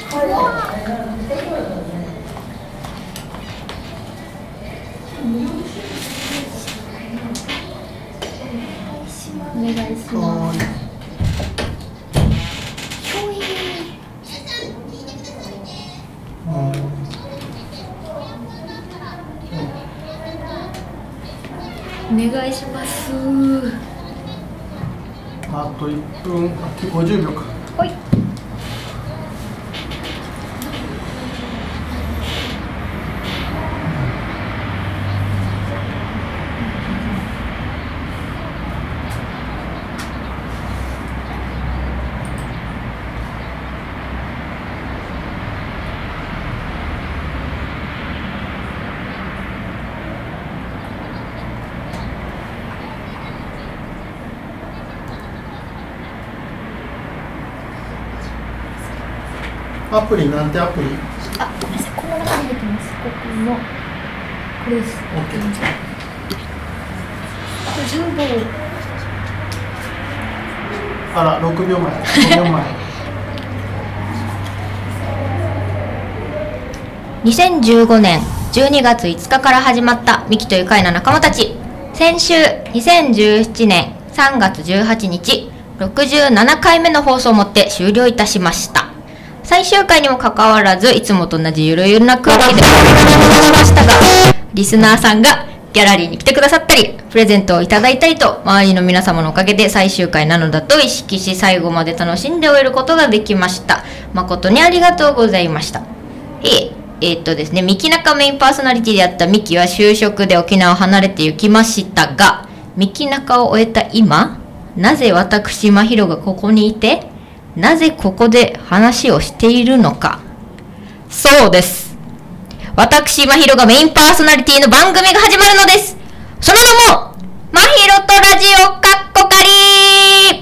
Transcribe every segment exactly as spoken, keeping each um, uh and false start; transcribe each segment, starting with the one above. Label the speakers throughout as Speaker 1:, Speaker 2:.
Speaker 1: お願いします。お願いします。
Speaker 2: あといっぷん、ごじゅうびょうか。
Speaker 1: はい。
Speaker 2: アプリなんてアプリ？
Speaker 1: あ、ごめんなさい、この中に入ってます。ここのこれです。
Speaker 2: オッケー。
Speaker 1: あとじゅうびょう。
Speaker 2: あら、ろくびょうまえ。ごびょうまえ。
Speaker 3: にせんじゅうごねんじゅうにがついつかから始まったミキと愉快な仲間たち。先週にせんじゅうななねんさんがつじゅうはちにちろくじゅうななかいめの放送をもって終了いたしました。最終回にもかかわらずいつもと同じゆるゆるな空気でお送りしましたが、リスナーさんがギャラリーに来てくださったりプレゼントをいただいたりと、周りの皆様のおかげで最終回なのだと意識し、最後まで楽しんで終えることができました。誠にありがとうございました。えー、えー、っとですねミキナカメインパーソナリティであったミキは就職で沖縄を離れて行きましたが、ミキナカを終えた今、なぜ私真宙がここにいて、なぜここで話をしているのか。そうです、私真宙がメインパーソナリティの番組が始まるのです。その名も真宙とラジオかっこかり。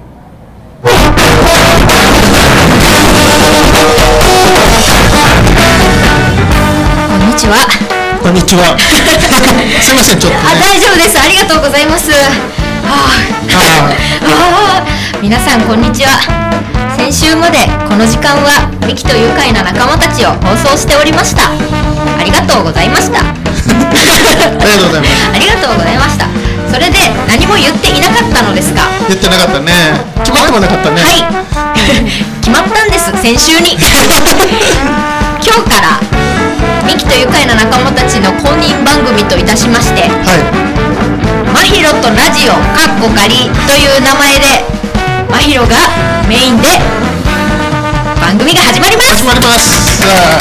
Speaker 3: こんにちは。
Speaker 2: こんにちは。すいません、ちょっと、ね、
Speaker 3: あ、大丈夫です。ありがとうございます。ああ、皆さんこんにちは。先週までこの時間はミキと愉快な仲間たちを放送しておりました。ありがとうございました。あ
Speaker 2: りがとうございます。
Speaker 3: ありがとうございました。それで何も言っていなかったのですが、
Speaker 2: 言ってなかったね。決まってもなかったね。
Speaker 3: はい。決まったんです、先週に。今日からミキと愉快な仲間たちの公認番組といたしまして、はい、真宙とラジオかっこかりという名前で真宙がメインで番組が始まります。
Speaker 2: 始まります。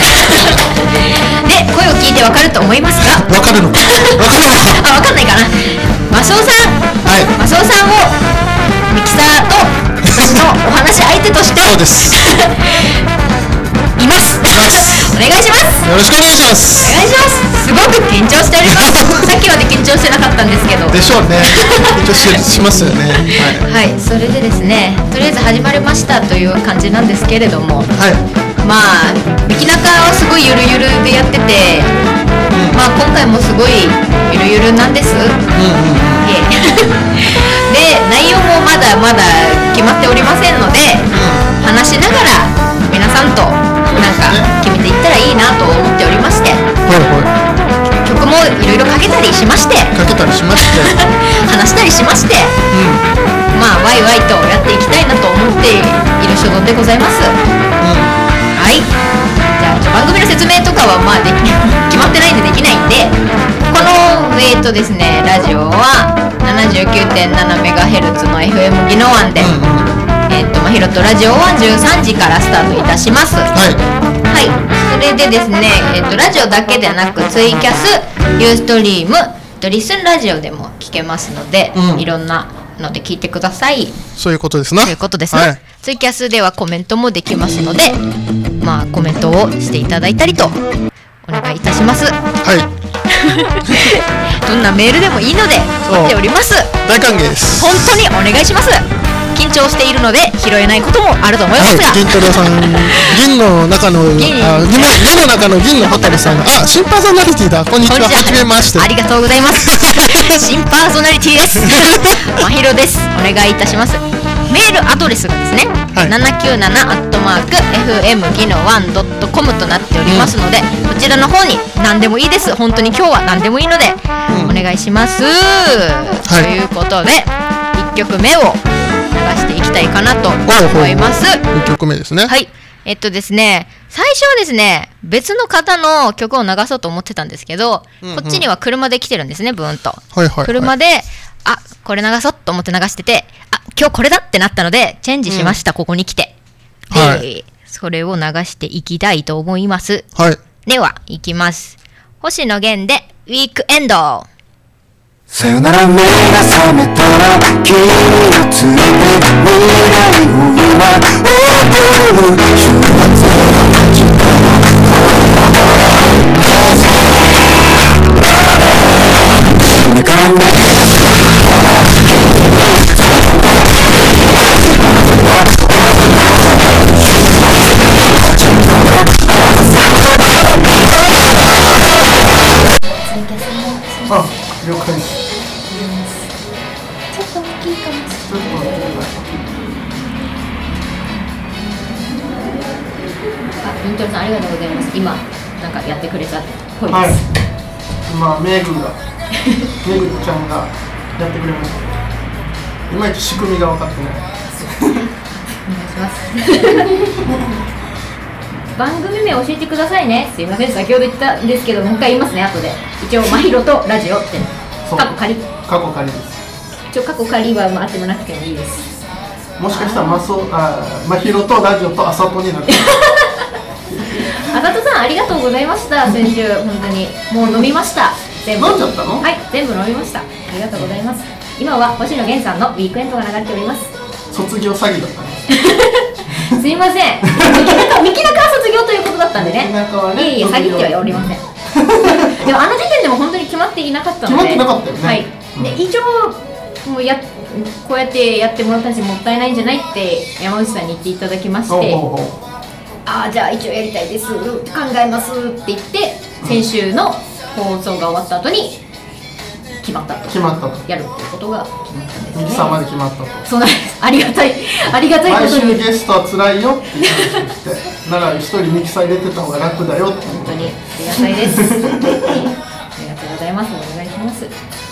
Speaker 3: で、声を聞いてわかると思いますが、
Speaker 2: わかるのかわかるのか
Speaker 3: あ、わかんないかな。マスオさん、はい、マスオさんをミキサーと私のお話し相手として
Speaker 2: そうです
Speaker 3: います。お願いします。
Speaker 2: よろしくお願いします。
Speaker 3: お願いします。すごく緊張しております。さっきまで緊張してなかったんですけど。
Speaker 2: でしょうね。緊張 し, しますよね。
Speaker 3: はい、はい、それでですね、とりあえず始まりましたという感じなんですけれども、はい、まあミキナカはすごいゆるゆるでやってて、うん、まあ今回もすごいゆるゆるなんです。うんうん、で、内容もまだまだ決まっておりませんので、うん、話しながら皆さんとなんか決めていったらいいなと思っておりまして、はいはい、曲もいろいろかけたりしまして
Speaker 2: かけたりしまして
Speaker 3: 話したりしまして、うん、まあワイワイとやっていきたいなと思っている所存でございます。うん、はい、じゃあ番組の説明とかはまあでき決まってないんでできないんで、このえーとですねラジオは ななじゅうきゅうてんななメガヘルツ の エフエム 宜野湾で、うん、えーと真宙とラジオはじゅうさんじからスタートいたします。はい、はい、それでですね、えーとラジオだけでなくツイキャス、ユーストリーム、リスンラジオでも聞けますので、うん、いろんなので聞いてください。
Speaker 2: そういうことですな。
Speaker 3: そういうことですな、はい、ツイキャスではコメントもできますので、まあコメントをしていただいたりとお願いいたします。はいどんなメールでもいいので待っております。
Speaker 2: 大歓迎です。
Speaker 3: 本当にお願いします。緊張しているので拾えないこともあると思いますが、
Speaker 2: はい、銀太郎さん、銀の中の銀あ銀の銀の中の銀のホタルさん、あ、新パーソナリティだ。こんにちは。はじめまして。
Speaker 3: ありがとうございます。新パーソナリティです。真宙です。お願いいたします。 メールアドレスがですね、
Speaker 2: はい、
Speaker 3: ななきゅうななアットマーク エフエムギノワンドットコム となっておりますので、こちらの方に何でもいいです。本当に今日は何でもいいので、うん、お願いします、はい、ということでいっきょくめを流していきたいかなと思います。
Speaker 2: いっきょくめですね。
Speaker 3: はい、えっとですね最初はですね別の方の曲を流そうと思ってたんですけど、うんうん、こっちには車で来てるんですね、ブーンと、はいはいはい、車であこれ流そうと思って流してて、あ今日これだってなったのでチェンジしました、うん、ここに来て、はい、それを流していきたいと思います、はい、ではいきます。星野源でウィークエンド。
Speaker 4: さよなら目が覚めたら君を連れて未来を今送る週末の街
Speaker 2: あ、了解です。
Speaker 1: ちょっと大きいかもしれない。
Speaker 3: あ、イントロさんありがとうございます。今なんかやってくれたっぽいです。
Speaker 2: はい、今メグがメグちゃんがやってくれました。いまいち仕組みが分かってない。
Speaker 3: お願いします。番組名教えてくださいね。すいません、先ほど言ったんですけどもう一回言いますね、後で。一応、まひろとラジオって過去仮
Speaker 2: 過去仮です。
Speaker 3: 一応過去仮はあってもなくてもいいです。
Speaker 2: もしかしたらまそあまひろとラジオとあさとになる。
Speaker 3: あさとさんありがとうございました。先週本当にもう飲みました。
Speaker 2: 全部飲んじゃったの？
Speaker 3: はい、全部飲みました。ありがとうございます。今は星野源さんのウィークエンドが流れております。
Speaker 2: 卒業詐欺だったね。
Speaker 3: すいません。三木中は卒業ということだったんでね。
Speaker 2: 三木中はね。
Speaker 3: いえいえ、詐欺ってはおりません。でもあの時点でも本当に決まっていなかったので。
Speaker 2: 決まってなかったよね。
Speaker 3: はい。で以上もうやこうやってやってもらったしもったいないんじゃないって山内さんに言っていただきまして、ああじゃあ一応やりたいです考えますって言って先週の放送が終わった後に決まったと。
Speaker 2: 決まったと。
Speaker 3: やるっていうことが決まったんですね。
Speaker 2: ミキさんまで決まったと。
Speaker 3: そうなんです。ありがたいありがたいことに。
Speaker 2: 毎週ゲストは辛いよって言ってして、なら一人ミキさん入れてた方が楽だよって。
Speaker 3: 本当にありがたいです。ありがとうございます。お願いします。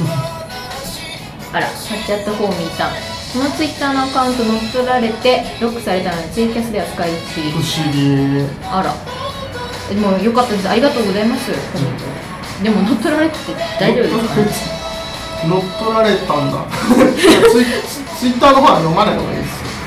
Speaker 3: あら、サッチアットホーミーさん。このツイッターのアカウント乗っ取られてロックされたのでツイキャスでは使い不思議。
Speaker 2: 不思議。
Speaker 3: あら。でも良かったです。ありがとうございます。コメント。でも乗っ取られて大丈夫ですか？
Speaker 2: 乗っ取られたんだ。ツイツイッターの方は読まない方がいいですよ。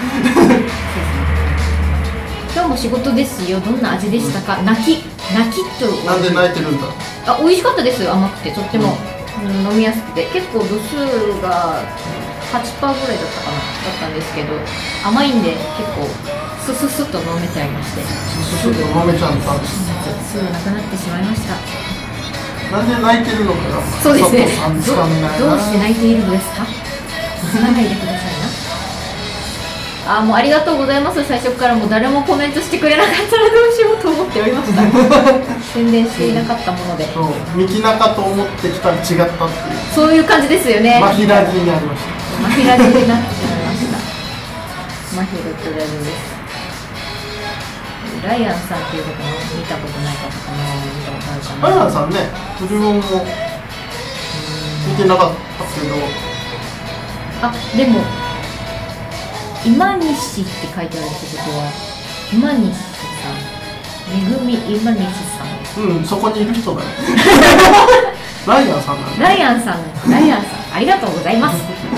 Speaker 3: 今日も仕事ですよ。どんな味でしたか？泣き泣きと。
Speaker 2: なんで泣いてるんだ。
Speaker 3: あ、美味しかったです。甘くてとっても、うん、飲みやすくて結構度数が はちパーセント ぐらいだったかなだったんですけど甘いんで結構スススッと飲めちゃいまして。
Speaker 2: ススッと飲めちゃったんです。
Speaker 3: すぐなくなってしまいました。
Speaker 2: なんで泣いてるのかが
Speaker 3: そうですね。
Speaker 2: ど,
Speaker 3: どうして泣いているのですか？泣かないでくださいな。あ、もうありがとうございます。最初からもう誰もコメントしてくれなかったらどうしようと思っておりました。宣伝していなかったもので。
Speaker 2: そう、ミキナカと思ってきたら違ったっていう。
Speaker 3: そういう感じですよね。
Speaker 2: マヒラジになりました。
Speaker 3: マヒラジになってしまいました。マヒラとラジオです。ライアンさんっていう方も見たことない方かな、見たことあるかな。
Speaker 2: ライアンさんね、自分も見てなかったけど。
Speaker 3: あ、でも今西って書いてあるってことは今西さん、めぐみ今西さん。
Speaker 2: うん、そこにいる人だね。ライアンさんなんだ。
Speaker 3: ライアンさん、ライアンさん、ありがとうございます。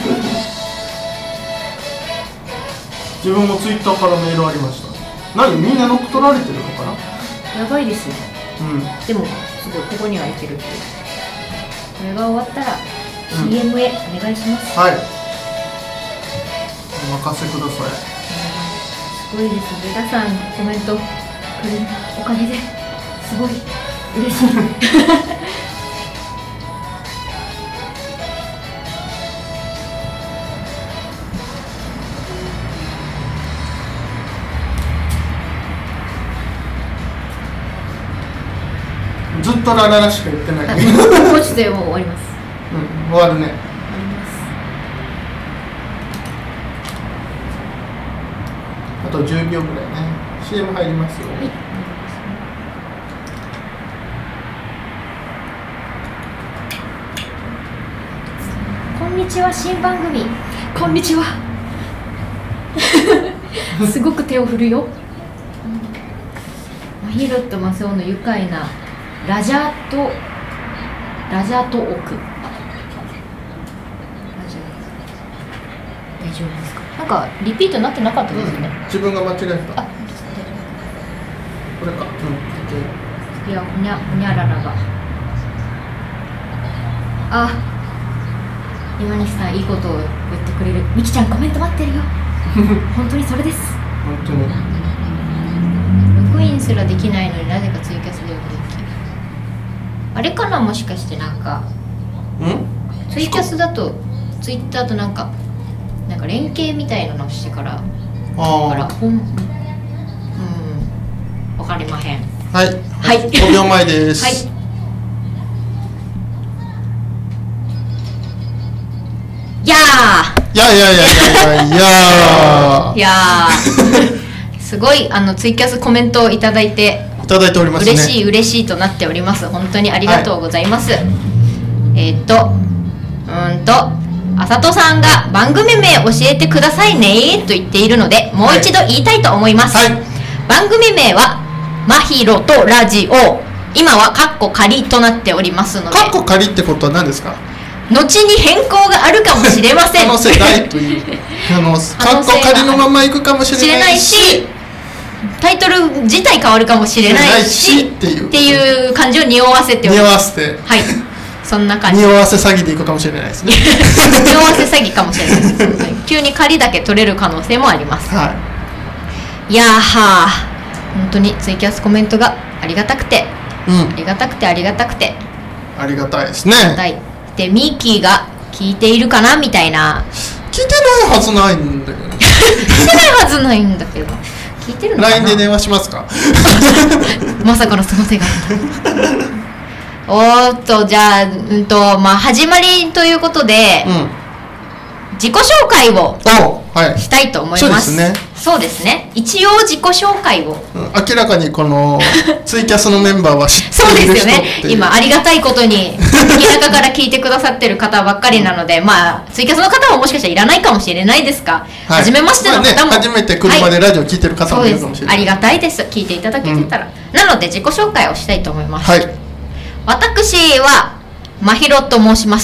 Speaker 2: 自分もツイッターからメールありました。何、みんな乗っ取られてるのかな。
Speaker 3: やばいですよ。
Speaker 2: うん。
Speaker 3: でもすごいここにはいけるって。これが終わったら シーエム へお願いします。
Speaker 2: うん、はい。お任せください。
Speaker 3: すごいです。皆さんコメントくれるおかげですごい嬉しい。
Speaker 2: ずっとラララしか言ってない。
Speaker 3: もうちょっともう終わります。
Speaker 2: うん、終わるね。
Speaker 3: 終わります。
Speaker 2: とじゅうびょうぐらいね。 シーエム 入りますよ。
Speaker 3: こんにちは、新番組。こんにちは。すごく手を振るよ。マヒロとマセオの愉快なラジャートラジャート奥。ラジャー大丈夫ですか？なんかリピートになってなかったですね。
Speaker 2: 自分が間違えた。
Speaker 3: あ、
Speaker 2: これか。うん。
Speaker 3: いや、ほにゃほにゃららが。あ、今西さんいいことを言ってくれる。みきちゃんコメント待ってるよ。本当にそれです。
Speaker 2: 本当に。
Speaker 3: ログインすらできないのになぜかツイキャスでできる。あれかな、もしかしてなんか。
Speaker 2: ん？
Speaker 3: ツイキャスだとツイッターとなんかなんか連携みたいなのをしてから。
Speaker 2: あ
Speaker 3: からほんうんわかりまへん。
Speaker 2: はい。
Speaker 3: はい。
Speaker 2: ごびょうまえです。
Speaker 3: はい。いや
Speaker 2: いやいやいやいやいやいや
Speaker 3: ーいやーすごいあのツイキャスコメントをいただいて
Speaker 2: いただいておりますね。
Speaker 3: 嬉しい嬉しいとなっております。本当にありがとうございます。はい、えー、っとうーんとあさとさんが番組名教えてくださいねと言っているのでもう一度言いたいと思います。はい、番組名はまひろとラジオ、今はカッコ仮となっておりますので。
Speaker 2: カッコ仮ってことは何ですか？
Speaker 3: 後に変更があるかもしれません。
Speaker 2: 可能性ないというあのカッコ仮のままいくかもしれないし、
Speaker 3: タイトル自体変わるかもしれないしっていうっていう感じを匂わせております。
Speaker 2: 匂わせて、はい、
Speaker 3: そんな感じ。
Speaker 2: 匂わせ詐欺でいくかもしれないですね。
Speaker 3: 匂わせ詐欺かもしれないです。急に仮だけ取れる可能性もあります。はい、いやーはー本当にツイキャスコメントがありがたくて、うん、ありがたくてありがたくて
Speaker 2: ありがたいですね。
Speaker 3: でミッキーが聞いているかなみたいな。
Speaker 2: 聞いてないはずないんだけど聞い
Speaker 3: てないはずないんだけど聞いてるのかな。
Speaker 2: ライン で電話しますか？
Speaker 3: まさかのその手がおーっとじゃあ、うんとまあ、始まりということで、うん、自己紹介をしたいと思います。そうですね。そうですね。一応自己紹介を、
Speaker 2: うん、明らかにこのツイキャスのメンバーは知っている人っていう。そうですよね。
Speaker 3: 今ありがたいことに田舎から聞いてくださってる方ばっかりなので、まあツイキャスの方はもしかしたらいらないかもしれないですが、はい、初めましての方も、
Speaker 2: まあね、初めて車でラジオ聞いてる方もいるかもしれない、
Speaker 3: はい、ありがたいです。聞いていただけてたら、うん、なので自己紹介をしたいと思います。はい、私はまひろと申します。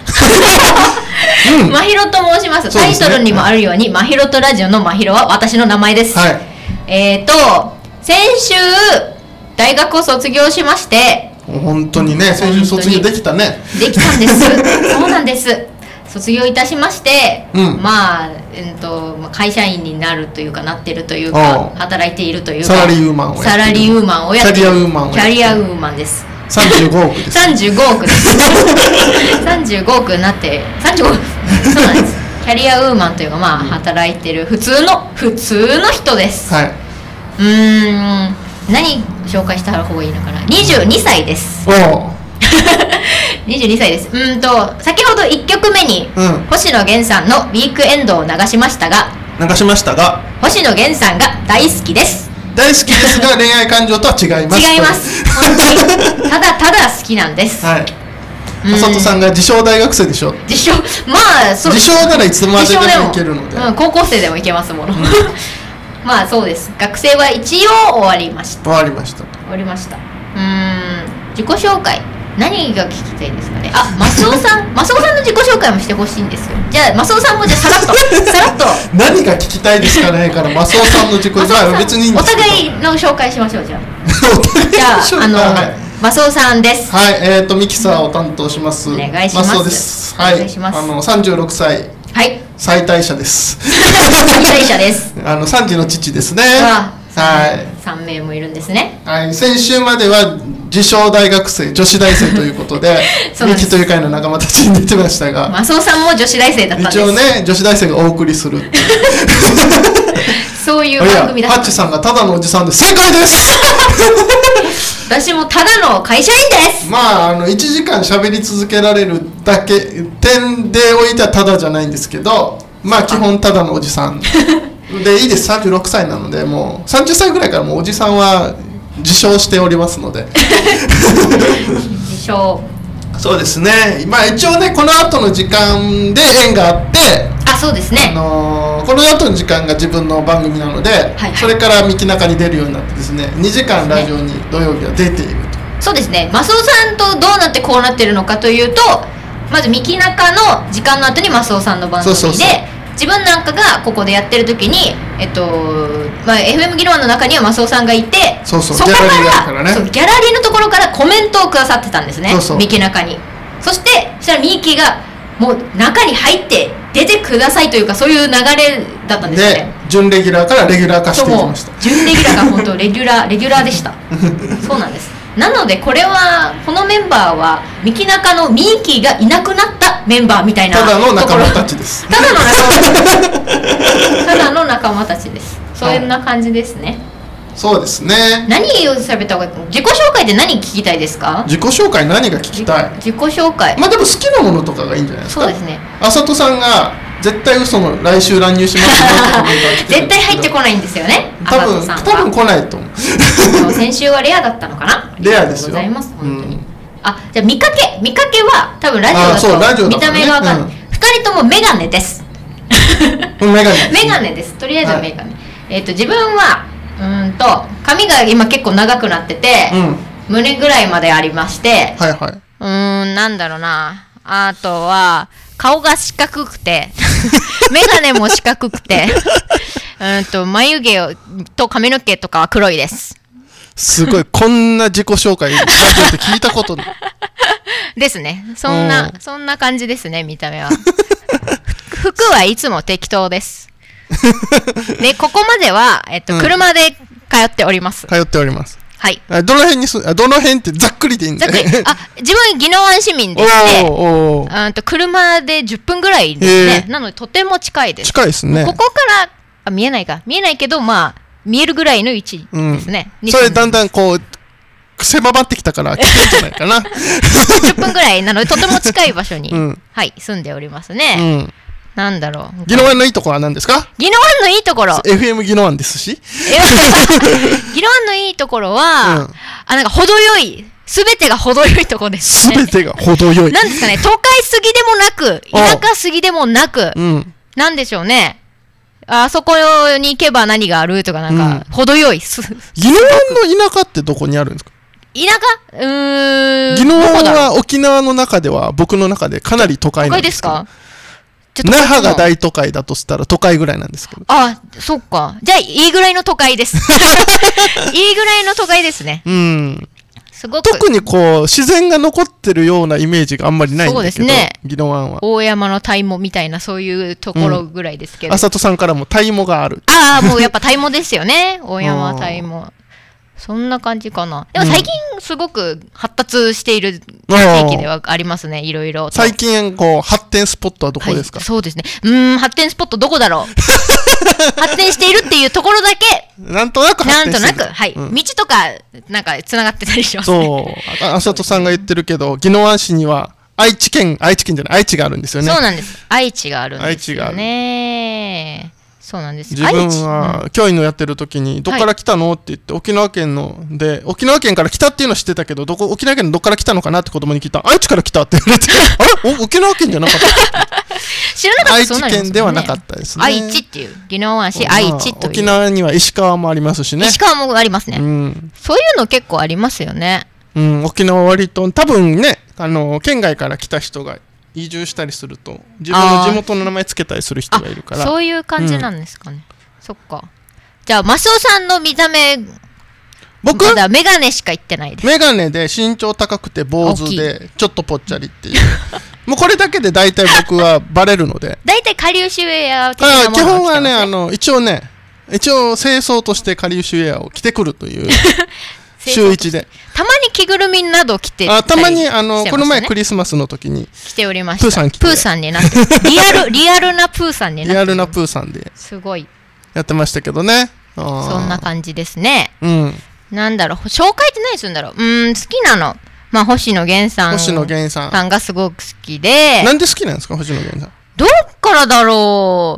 Speaker 3: まひろと申します。タイトルにもあるように、まひろとラジオのまひろは私の名前です。はい、えっと先週大学を卒業しまして。
Speaker 2: 本当にね、先週卒業できたね。
Speaker 3: できたんです。そうなんです。卒業いたしまして、うん、まあ、えー、と会社員になるというかなってるというか働いているというか
Speaker 2: サラリーウーマンをやってる。
Speaker 3: サラリーウーマンをやってる。
Speaker 2: キャリアウーマンを
Speaker 3: キャリアウーマンです。
Speaker 2: さんじゅうごおくです。
Speaker 3: さんじゅうごおくです。さんじゅうごおくになってさんじゅうごおくそうなんです。キャリアウーマンというかまあ働いてる普通の普通の人です。はい。うーん何紹介した方がいいのかな。にじゅうにさいです。おお。にじゅうにさいです。うんと先ほどいっきょくめに、うん、星野源さんの「ウィークエンド」を流しましたが
Speaker 2: 流しましたが
Speaker 3: 星野源さんが大好きです。
Speaker 2: 大好きですが恋愛感情とは違います。
Speaker 3: 違います。本当にただただ好きなんです。はい。
Speaker 2: あさとさんが自称大学生でしょ。
Speaker 3: 自称まあそう。
Speaker 2: 自称ならいつまででもいけるので、
Speaker 3: うん、高校生でもいけますもの。うん、まあそうです。学生は一応終わりました。
Speaker 2: 終わりました。終
Speaker 3: わりました。うーん自己紹介何が聞きたいですかね。あ、マスオさんマスオさんの自己紹介もしてほしいんですよ。じゃあマスオさんもじゃあさらっとさらっと
Speaker 2: 何が聞きたいですかねからマスオさんの自己紹介は別にいいんですけど、
Speaker 3: お互いの紹介しましょう。じゃあじゃああの、はい、マスオさんです。
Speaker 2: はい、えっ、ー、とミキサーを担当します。
Speaker 3: お願いします。
Speaker 2: マスオです。はい、お願いします。あのさんじゅうろくさい、
Speaker 3: はい、
Speaker 2: 最大者です。
Speaker 3: 最大者です。
Speaker 2: あのさんじの父ですね。はい、
Speaker 3: さんめいもいるんですね。
Speaker 2: はい、先週までは自称大学生、女子大生ということでミキという会の仲間たちに出てましたが、
Speaker 3: マスオさんも女子大生だったんです。
Speaker 2: 一応ね、女子大生がお送りするっていう
Speaker 3: そういう番組だった。
Speaker 2: ハッチさんがただのおじさんで正解です。
Speaker 3: 私もただの会社員です。
Speaker 2: まあ、あのいちじかん喋り続けられるだけ点でおいてはただじゃないんですけど、まあ基本ただのおじさんでいいです。さんじゅうろくさいなので、もうさんじゅっさいぐらいからもうおじさんは自称しておりますので
Speaker 3: 自称。
Speaker 2: そうですね。まあ一応ね、この後の時間で縁があって、
Speaker 3: あ、そうですね、
Speaker 2: あのー、この後の時間が自分の番組なので、はいはい、それから三木中に出るようになってですね、にじかんラジオに土曜日は出ていると。
Speaker 3: そうですね。マスオさんとどうなってこうなってるのかというと、まず三木中の時間の後にマスオさんの番組で、そうそうそう、自分なんかがここでやってる時に、えっとまあ、エフエム 議論の中にはマスオさんがいて、
Speaker 2: そうそう、
Speaker 3: そこから、
Speaker 2: ギャラリーからね、
Speaker 3: そうギャラリーのところからコメントをくださってたんですね、三木中に。そしてそしたらミキがもう中に入って出てくださいというか、そういう流れだったんですよね。
Speaker 2: で準レギュラーからレギュラー化していきました。
Speaker 3: 準レギュラーが本当レギュラーレギュラーでしたそうなんです。なのでこれはこのメンバーは三木中のミーキーがいなくなったメンバーみたいな
Speaker 2: ただの仲間たちです。
Speaker 3: ただの仲間たちただの仲間たちです。そんな感じですね。
Speaker 2: そうですね。
Speaker 3: 何を喋った方が、自己紹介で何聞きたいですか？
Speaker 2: 自己紹介何が聞きたい？
Speaker 3: 自己紹介、
Speaker 2: まあでも好きなものとかがいいんじゃないですか。
Speaker 3: そうですね。
Speaker 2: あさとさんが絶対嘘の来週乱入しますよ
Speaker 3: 絶対入ってこないんですよね。
Speaker 2: 多分多分来ないと思う
Speaker 3: 先週はレアだったのかな。
Speaker 2: レアですよ。
Speaker 3: ありがとうございます本当に、うん、あ、じゃあ見かけ見かけは多分ラジオだと見た目がわかんない。ふたりともメガネです
Speaker 2: メガネ
Speaker 3: メガネです。とりあえずはメガネ、はい、えっ、ー、と自分はうんと髪が今結構長くなってて、うん、胸ぐらいまでありまして、
Speaker 2: はいはい、
Speaker 3: うーんなんだろうな、あとは顔が四角くてメガネも四角くてうんと眉毛をと髪の毛とかは黒いです。
Speaker 2: すごいこんな自己紹介ラジオって聞いたことない
Speaker 3: ですね。そんなそんな感じですね。見た目は服はいつも適当ですでここまでは、えっと、うん、車で通っております。
Speaker 2: 通っております。
Speaker 3: はい。
Speaker 2: どの辺にす、どの辺ってざっくりでいいんで。ざっくり。
Speaker 3: あ、自分宜野湾市民でして、おーおーと車でじゅっぷんぐらいですね。なのでとても近いです。
Speaker 2: 近いですね。
Speaker 3: ここからあ見えないか見えないけどまあ見えるぐらいの位置ですね。
Speaker 2: うん、それだんだんこう狭まってきたから来てるんじゃないかな。
Speaker 3: じゅっぷんぐらいなのでとても近い場所に、うん、はい住んでおりますね。うんなんだろう。
Speaker 2: 宜野湾のいいところは何ですか？
Speaker 3: 宜野湾のいいところ。
Speaker 2: エフエム 宜野湾ですし。
Speaker 3: 宜野湾のいいところは、うん、あなんか程よい、すべてが程よいところですね。
Speaker 2: すべてが程よい。
Speaker 3: なんですかね。都会すぎでもなく、田舎すぎでもなく、うん、なんでしょうね。あそこに行けば何があるとかなんか、うん、程よい。宜
Speaker 2: 野湾の田舎ってどこにあるんですか？
Speaker 3: 田舎うーん。
Speaker 2: 宜野湾は沖縄の中では僕の中でかなり都会なんですけど。都会ですか？那覇が大都会だとしたら都会ぐらいなんですけど。
Speaker 3: あ、そっか。じゃあいいぐらいの都会ですいいぐらいの都会ですね。うんすごく
Speaker 2: 特にこう自然が残ってるようなイメージがあんまりないんだけど。そうですね。宜野湾は
Speaker 3: 大山のタイモみたいなそういうところぐらいですけど、
Speaker 2: あさとさんからもタイモがある。
Speaker 3: ああもうやっぱタイモですよね大山タイモそんな感じかな。でも最近すごく発達している地域ではありますね、いろいろ。
Speaker 2: 最近こう発展スポットはどこですか？
Speaker 3: はい、そうですね。うーん発展スポットどこだろう発展しているっていうところだけ
Speaker 2: なんとなく発展してる。
Speaker 3: なんとなくはい、うん、道とかなんかつながってたりします
Speaker 2: ね。そうあさとさんが言ってるけど宜野湾市には愛知県愛知県じゃない愛知があるんですよね。
Speaker 3: そうなんです。愛知があるんですよね。そうなんです。
Speaker 2: 自分は教員のやってる時にどっから来たのって言って沖縄県ので沖縄県から来たっていうのは知ってたけどどこ沖縄県のどっから来たのかなって子供に聞いた愛知から来たって言われてあれ沖縄県じゃなかった
Speaker 3: 知らなかった。
Speaker 2: 愛知県ではなかったですね。
Speaker 3: 愛知っていう宜野湾市愛知という
Speaker 2: 沖縄には石川もありますしね。
Speaker 3: 石川もありますね、うん、そういうの結構ありますよね。
Speaker 2: うん、沖縄は割と多分ねあの県外から来た人が移住したりすると自分の地元の名前つけたりする人がいるから
Speaker 3: そういう感じなんですかね、うん、そっか。じゃあマスオさんの見た目僕まだメガネしか言ってないです。
Speaker 2: メガネで身長高くて坊主でちょっとぽっちゃりっていうもうこれだけで大体僕はバレるので
Speaker 3: 大体かりゆしウェア的なものを着てますね。
Speaker 2: 基本はねあの一応ね一応清掃としてかりゆしウェアを着てくるという週一で
Speaker 3: たまに着ぐるみなど着て
Speaker 2: あたまにあの、ね、この前クリスマスの時に
Speaker 3: 着ておりました。
Speaker 2: プーさん着て
Speaker 3: プーさんになってリアルリアルなプーさんになって
Speaker 2: リアルなプーさんです
Speaker 3: ごい
Speaker 2: やってましたけどね。
Speaker 3: あそんな感じですね。うんなんだろう紹介って何するんだろう。うん好きなのまあ星野源さん
Speaker 2: 星野源さ
Speaker 3: んがすごく好きで。
Speaker 2: なんで好きなんですか星野源さん。
Speaker 3: どっからだろう。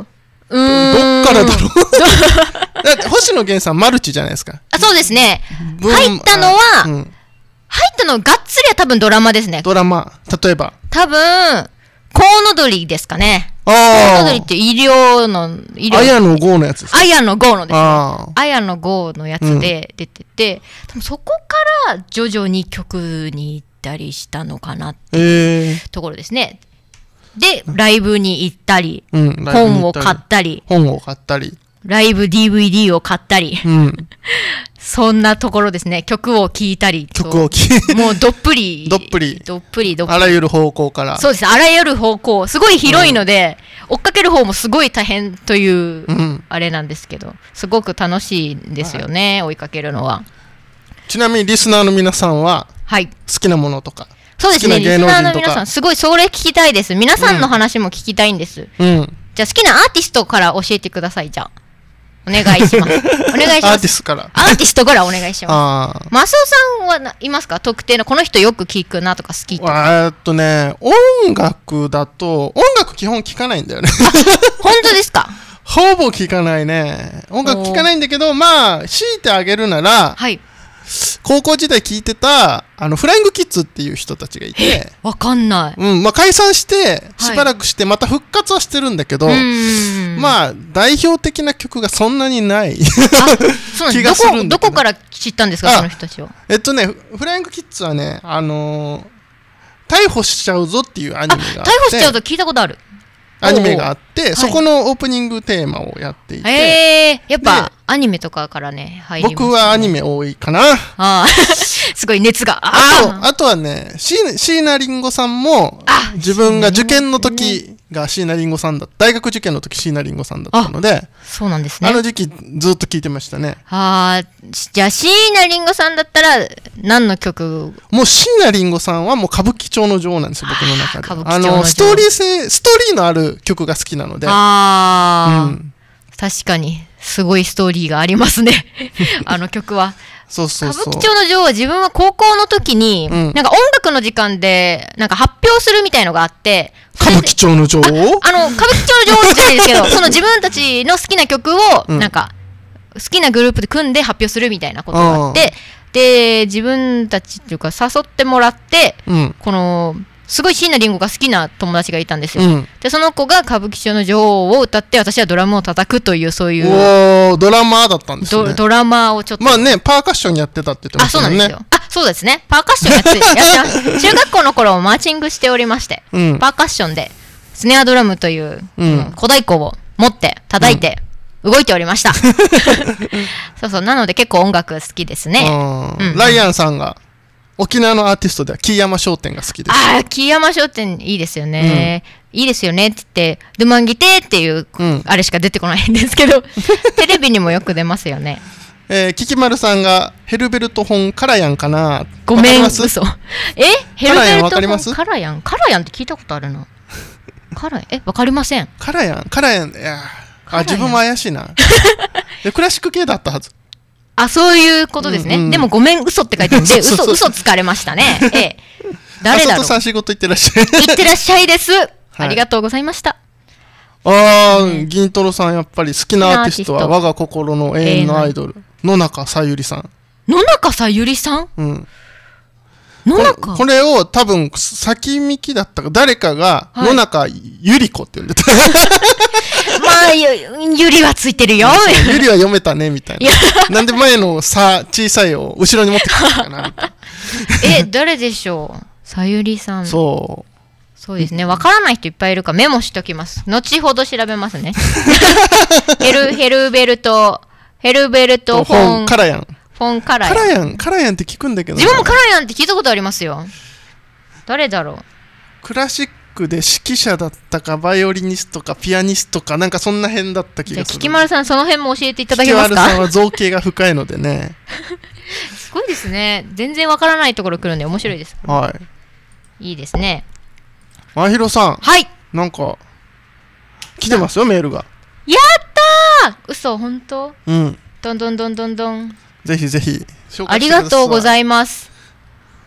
Speaker 3: うーん。
Speaker 2: どっからだろうだって星野源さんマルチじゃないですか。
Speaker 3: あ、そうですね。
Speaker 2: 文
Speaker 3: 入ったのは、
Speaker 2: あうん
Speaker 3: 入ったのがっつりは多分ドラマですね。
Speaker 2: ドラマ、例えば。
Speaker 3: 多分、コウノドリですかね。コウノ
Speaker 2: あ
Speaker 3: ドリって医療の、医
Speaker 2: あ。
Speaker 3: 療。
Speaker 2: 綾野剛のやつですか。
Speaker 3: 綾野剛のですね。
Speaker 2: ああ。
Speaker 3: 綾野剛のやつで出てて、多分そこから徐々に曲に行ったりしたのかなって
Speaker 2: ええ
Speaker 3: ところですね。で、ライブに行ったり、
Speaker 2: うん。
Speaker 3: 本を買ったり、
Speaker 2: 本を買ったり。
Speaker 3: ライブ ディーブイディー を買ったり、
Speaker 2: うん。
Speaker 3: そんなところですね。曲を聴いたりと。
Speaker 2: 曲を聴い
Speaker 3: もうどっぷり。
Speaker 2: どっぷり
Speaker 3: どっぷり、どっぷり。
Speaker 2: あらゆる方向から。
Speaker 3: そうですね。あらゆる方向。すごい広いので、追っかける方もすごい大変という、
Speaker 2: うん
Speaker 3: あれなんですけど、すごく楽しいんですよね。追いかけるのは。
Speaker 2: ちなみにリスナーの皆さんは
Speaker 3: はい。
Speaker 2: 好きなものとか。
Speaker 3: そうですね。
Speaker 2: 好きな芸能
Speaker 3: リスナー
Speaker 2: 人とか
Speaker 3: の皆さん、すごいそれ聞きたいです。皆さんの話も聞きたいんです。
Speaker 2: うん。
Speaker 3: じゃあ好きなアーティストから教えてください。じゃあ。お願いします。お願いします。
Speaker 2: アーティストから。
Speaker 3: アーティストからお願いしま
Speaker 2: あ
Speaker 3: す。マスオさんはないますか？特定のこの人よく聞くなとか好きとか。
Speaker 2: あ。えーっとね、音楽だと、音楽基本聴かないんだよね。
Speaker 3: 本当ですか？
Speaker 2: ほぼ聴かないね。音楽聴かないんだけど、まあ、強いてあげるなら、
Speaker 3: はい。
Speaker 2: 高校時代聴いてた、あの、フライングキッズっていう人たちがいて、
Speaker 3: わかんない。
Speaker 2: うん、まあ解散して、
Speaker 3: はい
Speaker 2: しばらくして、また復活はしてるんだけど、
Speaker 3: うーん。
Speaker 2: まあ、代表的な曲がそんなにない。
Speaker 3: あ、そうなん
Speaker 2: 気
Speaker 3: です。どこ、
Speaker 2: がするんだけど
Speaker 3: どこから知ったんですか、
Speaker 2: あ
Speaker 3: その人たちは。
Speaker 2: えっとね、フフライングキッズはね、あのー逮捕しちゃうぞっていうアニ
Speaker 3: あ、
Speaker 2: メがあって、
Speaker 3: 逮捕しちゃうと聞いたことある。
Speaker 2: アニメがあって、
Speaker 3: はい
Speaker 2: そこのオープニングテーマをやっていて、
Speaker 3: へえ、やっぱ
Speaker 2: で
Speaker 3: アニメとかからね、入りますね。
Speaker 2: 僕はアニメ多いかな。
Speaker 3: ああ、すごい熱が。
Speaker 2: あ
Speaker 3: あ
Speaker 2: と、あとはね、椎椎名林檎さんも
Speaker 3: あ、
Speaker 2: 自分が受験の時が椎名林檎さんだ大学受験の時椎名林檎さんだったので、
Speaker 3: そうなんですね。
Speaker 2: あの時期ずっと聴いてましたね。
Speaker 3: ああ、じゃあ椎名林檎さんだったら何の曲？
Speaker 2: もう椎名林檎さんはもう歌舞伎町の女王なんですよ、僕の中で。
Speaker 3: 歌舞伎町の女王
Speaker 2: あの、ストーリー性、ストーリーのある曲が好きなので。
Speaker 3: ああ、
Speaker 2: うん
Speaker 3: 確かにすごいストーリーがありますね。あの曲は。
Speaker 2: そうそうそう。
Speaker 3: 歌舞伎町の女王は自分は高校の時に、
Speaker 2: うん
Speaker 3: なんか音楽の時間でなんか発表するみたいのがあって、
Speaker 2: 歌舞伎町の女王
Speaker 3: あの歌舞伎町の女王じゃないですけど、その自分たちの好きな曲を
Speaker 2: うん
Speaker 3: なんか好きなグループで組んで発表するみたいなことがあって、で自分たちっていうか誘ってもらって、
Speaker 2: うん。
Speaker 3: このすごい椎名林檎が好きな友達がいたんですよ。
Speaker 2: うん。
Speaker 3: でその子が歌舞伎町の女王を歌って私はドラムを叩くというそういう
Speaker 2: おー、ドラマーだったんですね。
Speaker 3: ドドラマをちょっと、
Speaker 2: まあね、パーカッションやってたって言ってま
Speaker 3: あ、
Speaker 2: したもんね。
Speaker 3: そうなんですよ。あ、そうですね。パーカッションやって、やってます。中学校の頃マーチングしておりまして、
Speaker 2: うん
Speaker 3: パーカッションで、スネアドラムという、
Speaker 2: うん
Speaker 3: 小太鼓を持って、叩いて、動いておりました。そうそう。なので結構音楽好きですね。
Speaker 2: うん
Speaker 3: うん
Speaker 2: ライアンさんが、沖縄のアーティストでは、木山商店が好きです。
Speaker 3: ああ、木山商店いいですよね。いいですよねって言って、ルマンギテっていう、
Speaker 2: うん
Speaker 3: あれしか出てこないんですけど、テレビにもよく出ますよね。
Speaker 2: えー、キキマルさんが、ヘルベルト・ホン・カラヤンかな。
Speaker 3: ごめん、
Speaker 2: わかります
Speaker 3: 嘘。えヘル
Speaker 2: カラヤン
Speaker 3: ベルト・
Speaker 2: わかります
Speaker 3: カラヤンカラヤンって聞いたことあるな。カラヤンえ、わかりません。
Speaker 2: カラヤン、カラヤン、いやーあ、自分も怪しいな。でクラシック系だったはず。
Speaker 3: あ、そういうことですね。
Speaker 2: うんうん
Speaker 3: でもごめん、嘘って書いてあるんで、嘘、
Speaker 2: そうそうそう
Speaker 3: 嘘つかれましたね。ええ。誰だろう。
Speaker 2: あそとさん仕事行ってらっしゃい。
Speaker 3: いってらっしゃいです。ありがとうございました。
Speaker 2: あー、銀トロさんやっぱり好きなアーティストは
Speaker 3: 好きなアーティスト
Speaker 2: 我が心の永遠のアイドル、野中さゆりさん。
Speaker 3: 野中さゆりさん
Speaker 2: うん。
Speaker 3: 野
Speaker 2: こ
Speaker 3: 中
Speaker 2: これを多分先見きだったか誰かが
Speaker 3: はい
Speaker 2: 野中ゆり子って呼んでた。
Speaker 3: まあ、ゆ、ゆりはついてるよ。
Speaker 2: ゆりは読めたねみたい
Speaker 3: いや
Speaker 2: な。なんで前のさ小さいを後ろに持ってきたのかなみたい
Speaker 3: え、誰でしょうさゆりさん。
Speaker 2: な。そ
Speaker 3: そうですね。わからない人いっぱいいるからメモしときます。後ほど調べますね。ヘル、ヘルベルト、ヘルベル
Speaker 2: う。
Speaker 3: ト・フォ
Speaker 2: 本
Speaker 3: ン、
Speaker 2: カラヤン。
Speaker 3: フォン・カラヤン。
Speaker 2: カラヤン、カラヤンって聞くんだけどな。
Speaker 3: 自分もカラヤンって聞いたことありますよ。誰だろう
Speaker 2: クラシックで指揮者だったかバイオリニストかピアニストかなんかそんな辺だった気
Speaker 3: じゃあ、
Speaker 2: がする。
Speaker 3: キキマルさん、その辺も教えていただけ
Speaker 2: キキ
Speaker 3: ますか
Speaker 2: マルさんは造形が深いのでね。
Speaker 3: すごいですね。全然わからないところ来るんで面白いです。
Speaker 2: はい。
Speaker 3: いいですね。
Speaker 2: まひろさん、
Speaker 3: はい
Speaker 2: なんか、来てますよ、メールが。
Speaker 3: やったー嘘、本当
Speaker 2: うん。
Speaker 3: どんどんどんどんどん。
Speaker 2: ぜひぜひ、紹介してください。
Speaker 3: ありがとうございます。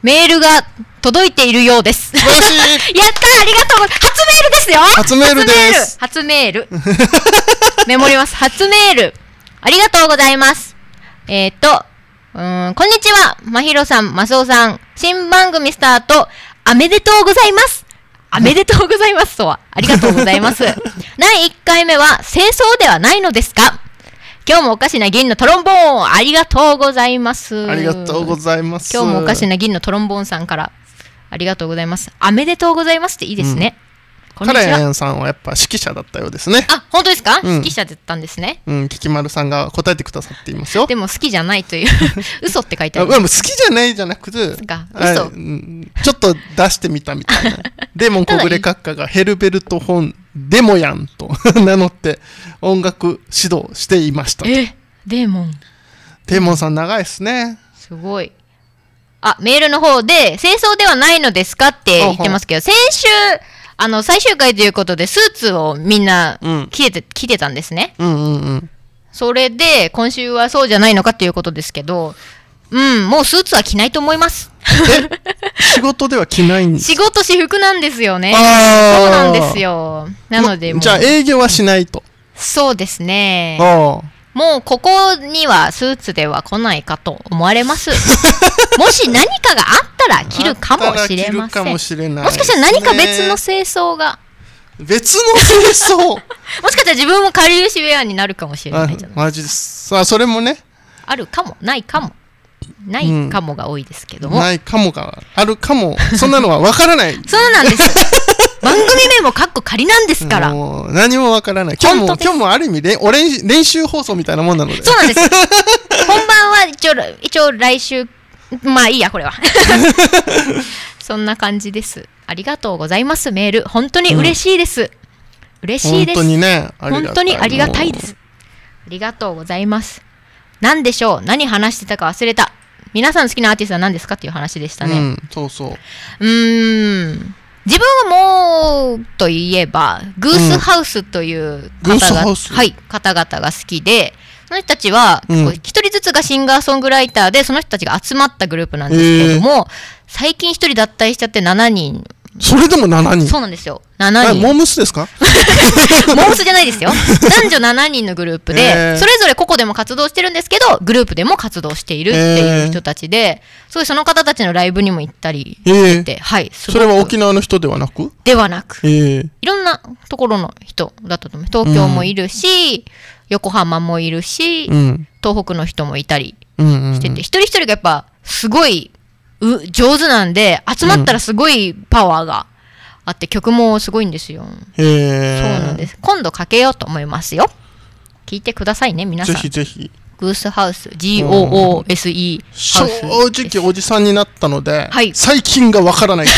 Speaker 3: メールが届いているようです。
Speaker 2: 素晴らしい。
Speaker 3: やったありがとう。初メールですよ。
Speaker 2: 初メールです。
Speaker 3: 初メール。初メールメモります。初メール。ありがとうございます。えっ、ー、と、うーん、こんにちは。まひろさん、まさおさん。新番組スタート、おめでとうございます。おめでとうございますとは。ありがとうございます。だいいっかいめは、清掃ではないのですか？今日もおかしな銀のトロンボーン、ありがとうございます。
Speaker 2: ありがとうございます。
Speaker 3: 今日もおかしな銀のトロンボーンさんから、ありがとうございます。おめでとうございますっていいですね。
Speaker 2: うん、カレンさんはやっぱ指揮者だったようですね。
Speaker 3: あ、本当ですか？
Speaker 2: うん、
Speaker 3: 指揮者だったんですね。
Speaker 2: うん、キキマルさんが答えてくださっていますよ。
Speaker 3: でも好きじゃないという嘘って書いてある。
Speaker 2: でも好きじゃないじゃなくて、
Speaker 3: 嘘、
Speaker 2: うん、ちょっと出してみたみたいな。デーモン小暮閣下がヘルベルト・ホン・デモヤンと名乗って音楽指導していましたと。
Speaker 3: え、デーモン。
Speaker 2: デーモンさん長いですね。
Speaker 3: すごい。あ、メールの方で、清掃ではないのですかって言ってますけど、先週、あの、最終回ということで、スーツをみんな着てて、うん、着てたんですね。
Speaker 2: うんうんうん。
Speaker 3: それで、今週はそうじゃないのかっていうことですけど、うん、もうスーツは着ないと思います。
Speaker 2: え、仕事では着ないんですか？
Speaker 3: 仕事私服なんですよね。
Speaker 2: あ
Speaker 3: そうなんですよ。なのでもう、
Speaker 2: じゃあ営業はしないと。
Speaker 3: そうですね。
Speaker 2: あ
Speaker 3: もうここにはスーツでは来ないかと思われます。もし何かがあったら着るかもしれません。
Speaker 2: もしれない、
Speaker 3: もしかしたら何か別の清掃が。
Speaker 2: 別の清掃もし
Speaker 3: かしたら自分もかりゆしウェアになるかもしれないじゃない。
Speaker 2: マジです。さあ、それもね。
Speaker 3: あるかも、ないかも。ないかもが多いですけども。
Speaker 2: うん、ないかもがあるかも。そんなのはわからない。
Speaker 3: そうなんです。番組名もカッコ仮なんですから。
Speaker 2: もう何もわからない。今日も、今日もある意味で、お練練習放送みたいなもんなので。
Speaker 3: そうなんです。本番は一応、一応来週、まあいいや、これは。そんな感じです。ありがとうございます、メール。本当に嬉しいです。うん、嬉しいです。
Speaker 2: 本当にね、
Speaker 3: 本当にありがたいです。ありがとうございます。何でしょう？何話してたか忘れた。皆さん好きなアーティストは何ですかっていう話でしたね。
Speaker 2: うん、そうそう。
Speaker 3: うーん。自分はもうといえばグースハウスという方が、うん、はい、方々が好きで、その人たちは一、うん、人ずつがシンガーソングライターで、その人たちが集まったグループなんですけれども、えー、最近一人脱退しちゃってしちにん。
Speaker 2: それでもしちにん。
Speaker 3: そうなんですよ。しちにん。
Speaker 2: モームスですか？
Speaker 3: モームスじゃないですよ。男女しちにんのグループで、えー、それぞれ個々でも活動してるんですけど、グループでも活動しているっていう人たちで、えー、すごいその方たちのライブにも行ったりしてて、えー、はい。
Speaker 2: それは沖縄の人ではなく？
Speaker 3: ではなく、
Speaker 2: えー、
Speaker 3: いろんなところの人だったと思う。東京もいるし、うん、横浜もいるし、うん、東北の人もいたりしてて、うんうんうん、一人一人がやっぱすごいう上手なんで、集まったらすごいパワーがあって、うん、曲もすごいんですよ。
Speaker 2: へー。
Speaker 3: そうなんです。今度かけようと思いますよ。聞いてくださいね、皆さん。
Speaker 2: ぜひぜひ。
Speaker 3: グースハウス、ジーオーオーエスイー ハウス。
Speaker 2: 正直おじさんになったので、
Speaker 3: はい、
Speaker 2: 最近がわからない。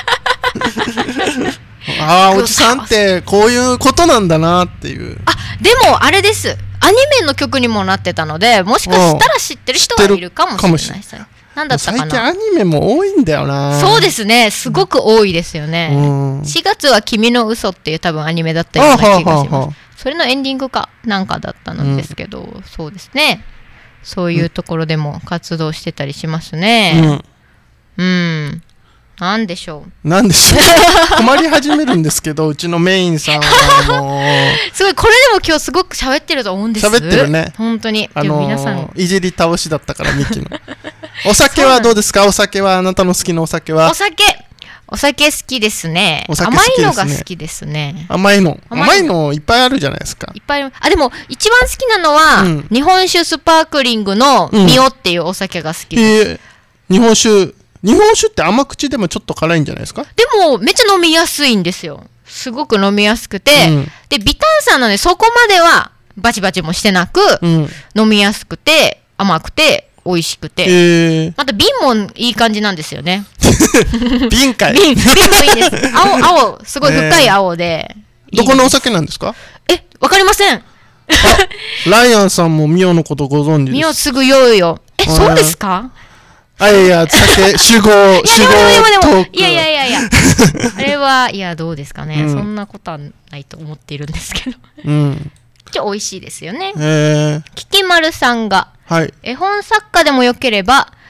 Speaker 2: ああ、おじさんってこういうことなんだなっていう。
Speaker 3: あ、でもあれです。アニメの曲にもなってたので、もしかしたら知ってる人はいるかもしれないです。なんだったかな。
Speaker 2: 最近アニメも多いんだよな。
Speaker 3: そうですね。すごく多いですよね。うん、しがつは君の嘘っていう多分アニメだったような気がします。はあはあはあ、それのエンディングかなんかだったのですけど、うん、そうですね。そういうところでも活動してたりしますね。うん。うん、なんでしょう。
Speaker 2: なんでしょう。困り始めるんですけど、うちのメインさんはもう。
Speaker 3: すごい、これでも今日すごく喋ってると思うんです。
Speaker 2: 喋ってるね。
Speaker 3: 本当に。
Speaker 2: あのー、
Speaker 3: でも皆さん。
Speaker 2: いじり倒しだったから、ミキの。お酒はどうですか？お酒は、あなたの好きなお酒は？
Speaker 3: お酒お酒好きですね。
Speaker 2: お酒好きですね。
Speaker 3: 甘いのが好きですね。
Speaker 2: 甘いの。甘いのいっぱいあるじゃないですか。
Speaker 3: いっぱいある。あ、でも一番好きなのは、うん、日本酒スパークリングのミオっていうお酒が好きです。
Speaker 2: うん、えー、日本酒、日本酒って甘口でもちょっと辛いんじゃないですか？
Speaker 3: でもめっちゃ飲みやすいんですよ。すごく飲みやすくて、うん、で微炭酸なのでそこまではバチバチもしてなく、うん、飲みやすくて甘くて美味しくて、
Speaker 2: えー、
Speaker 3: また瓶もいい感じなんですよね。
Speaker 2: 瓶かい。
Speaker 3: 瓶、瓶もいいです。青、青、すごい深い青で。
Speaker 2: えー、どこのお酒なんですか？
Speaker 3: え、わかりません。
Speaker 2: ライアンさんもミオのことご存知です。
Speaker 3: ミオすぐ酔うよ。え、そうですか？
Speaker 2: あ、いやいや、酒、酒豪、酒豪トーク。
Speaker 3: いやいやいやいや。あれは、いや、どうですかね。うん、そんなことはないと思っているんですけど。
Speaker 2: うん。
Speaker 3: ちょ、美味しいですよね。
Speaker 2: へー。
Speaker 3: キキマルさんが、
Speaker 2: はい、
Speaker 3: 絵本作家でもよければ、